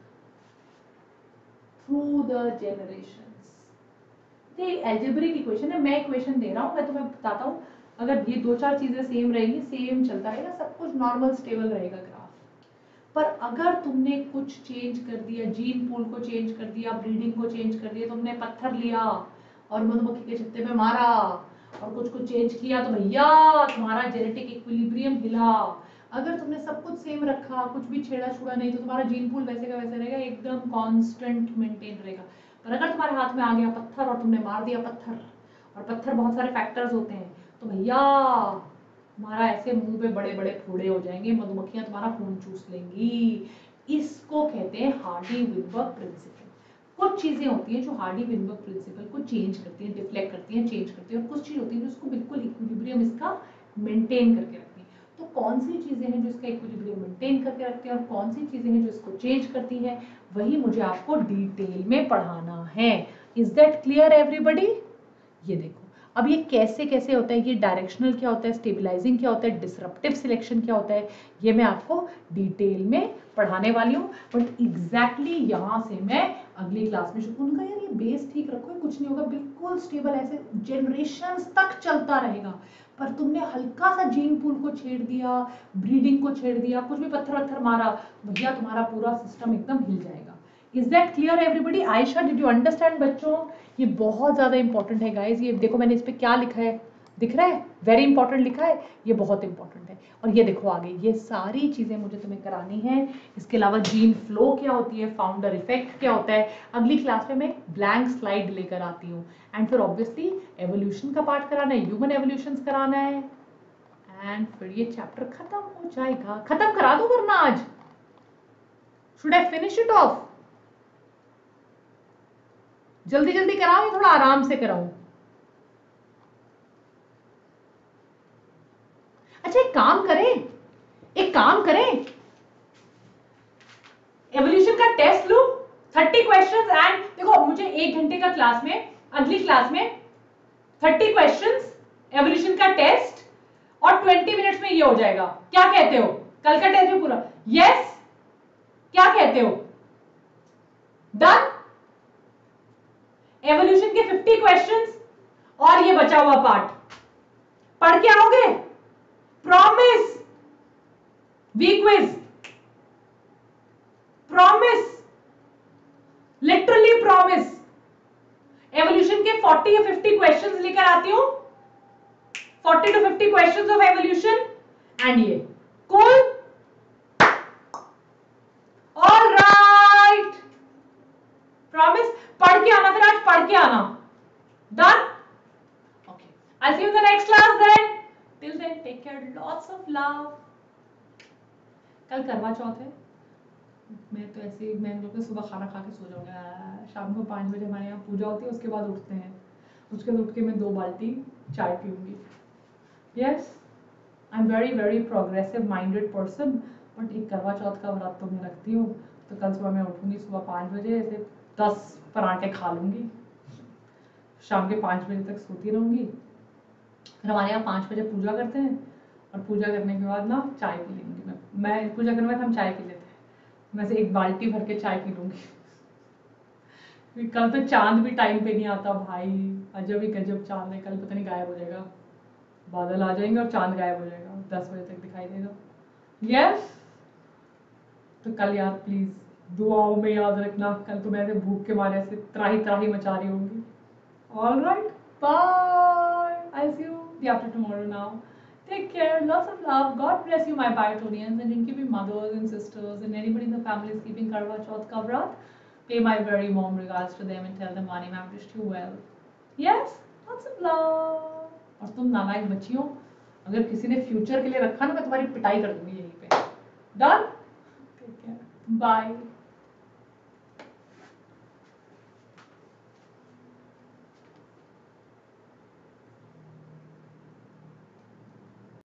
through the generations. ये algebraic equation है, मैं इक्वेशन दे रहा हूँ, मैं तुम्हें बताता हूँ, अगर ये दो चार चीजें सेम रहेंगी, सेम चलता रहेगा, सब कुछ नॉर्मल स्टेबल रहेगा ग्राफ। पर अगर तुमने कुछ चेंज कर दिया, जीन पूल को चेंज कर दिया, ब्रीडिंग को चेंज कर दिया, तुमने पत्थर लिया और मधुमक्खी के छत्ते पे मारा और कुछ कुछ चेंज किया, तो भैया तुम्हारा जेनेटिक इक्विलिब्रियम हिला। अगर तुमने सब कुछ सेम रखा, कुछ भी छेड़ा छुड़ा नहीं, तो तुम्हारा जीन पूल वैसे का वैसे रहेगा, एकदम कांस्टेंट मेंटेन रहेगा। पर अगर तुम्हारे हाथ में आ गया पत्थर और तुमने मार दिया पत्थर, और पत्थर बहुत सारे फैक्टर्स होते हैं, तो भैया तुम्हारा ऐसे मुंह पे बड़े बड़े फोड़े हो जाएंगे, मधुमक्खियां तुम्हारा खून चूस लेंगी। इसको कहते हैं हार्डी-विनबर्ग प्रिंसिपल। कुछ चीजें होती हैं जो हार्डी-विनबर्ग प्रिंसिपल को चेंज करती हैं, डिफ्लेक्ट करती हैं, चेंज करती हैं, और कुछ चीज होती है जो उसको बिल्कुल इक्विलिब्रियम इसका मेंटेन करके रखती है। तो कौन सी चीजें हैं जो इसका इक्विलिब्रियम मेंटेन करके रखती हैं और कौन सी चीजें हैं जो इसको चेंज करती हैं, वही मुझे आपको डिटेल में पढ़ाना है। Is that clear everybody? ये देखो अब ये कैसे कैसे होता है, ये डायरेक्शनल क्या होता है, स्टेबलाइजिंग क्या होता है, डिसरप्टिव सिलेक्शन क्या होता है, ये मैं आपको डिटेल में पढ़ाने वाली हूँ। बट एग्जैक्टली यहाँ से मैं अगली क्लास में शुरू उनका, यार ये बेस ठीक रखो, कुछ नहीं होगा, बिल्कुल स्टेबल ऐसे जनरेशंस तक चलता रहेगा। पर तुमने हल्का सा जीन पूल को छेड़ दिया, ब्रीडिंग को छेड़ दिया, कुछ भी पत्थर वत्थर मारा, भैया तुम्हारा पूरा सिस्टम एकदम हिल जाएगा। Is that clear everybody? Ayesha did you understand बच्चों? ये बहुत ज्यादा इंपॉर्टेंट है गाइज। ये देखो मैंने इस पे क्या लिखा है, दिख रहा है? वेरी इंपॉर्टेंट लिखा है, ये बहुत इंपॉर्टेंट है। और ये देखो आगे ये सारी चीजें मुझे तुम्हें करानी है। इसके अलावा जीन फ्लो क्या होती है, फाउंडर इफेक्ट क्या होता है, अगली क्लास में मैं ब्लैंक स्लाइड लेकर आती हूँ। एंड फिर ऑब्वियसली एवोल्यूशन का पार्ट कराना है, ह्यूमन एवोल्यूशन कराना है, एंड फिर ये चैप्टर खत्म हो जाएगा। खत्म करा दो वरना आज, should I finish it off? जल्दी जल्दी कराऊं या थोड़ा आराम से कराऊं? अच्छा एक काम करें, एक काम करें, एवोल्यूशन का टेस्ट लो, थर्टी क्वेश्चंस। एंड देखो मुझे एक घंटे का क्लास में, अगली क्लास में थर्टी क्वेश्चंस, एवोल्यूशन का टेस्ट, और ट्वेंटी मिनट्स में ये हो जाएगा। क्या कहते हो? कल का टेस्ट भी पूरा? यस, क्या कहते हो? डन। एवोल्यूशन के फिफ्टी क्वेश्चंस और ये बचा हुआ पार्ट पढ़ के आओगे? Promise. Week quiz, promise, literally promise. Evolution के फोर्टी या फिफ्टी क्वेश्चंस लेकर आती हूं, forty two fifty questions of evolution and ये कूल। All right, promise. पढ़ के आना, फिर आज पढ़ के आना। Done? Okay, I see you in the next class then. Till then take care, lots of love. कल करवा चौथ है, मैं तो ऐसे ही मैं लोग सुबह खाना खा के सो जाऊंगा। शाम को पाँच बजे हमारे यहाँ पूजा होती है, उसके बाद उठते हैं, उसके बाद उठ के मैं दो बाल्टी चाय पीऊंगी। Yes, I am very very progressive minded person, but एक करवा चौथ का व्रत तो मैं रखती हूँ। तो कल सुबह मैं उठूंगी सुबह पाँच बजे, ऐसे दस पराठे खा लूंगी, शाम के पाँच बजे तक सोती रहूंगी। फिर हमारे यहाँ पाँच बजे पूजा करते हैं, और पूजा करने के बाद ना चाय पी लेंगी। मैं मैं पूजा करने के बाद हम चाय पी लेते हैं, मैं से एक बाल्टी भर के चाय पी लूंगी। कल तो चांद भी टाइम पे नहीं आता भाई, अजब ही गजब चांद है। कल पता नहीं गायब हो जाएगा, बादल आ जाएंगे और चांद गायब हो जाएगा, दस बजे तक दिखाई देगा। यस, तो कल यार प्लीज दुआओं में याद रखना, कल तो मैं ऐसे भूख के मारे से त्राही त्राही मचा रही होंगी। All right, bye, I see you the after tomorrow now. Take care, lots of love. God bless you, my Biotonians, and जिनकी भी mothers and sisters and anybody in the family is keeping Karwa Chauth का व्रत, pay my very warm regards to them and tell them Vani ma'am wished you well. Yes, lots of love. और तुम नालायक बच्ची हो, अगर किसी ने फ्यूचर के लिए रखा ना, मैं तुम्हारी पिटाई कर दूंगी यहीं पे। Done? Take care. Bye.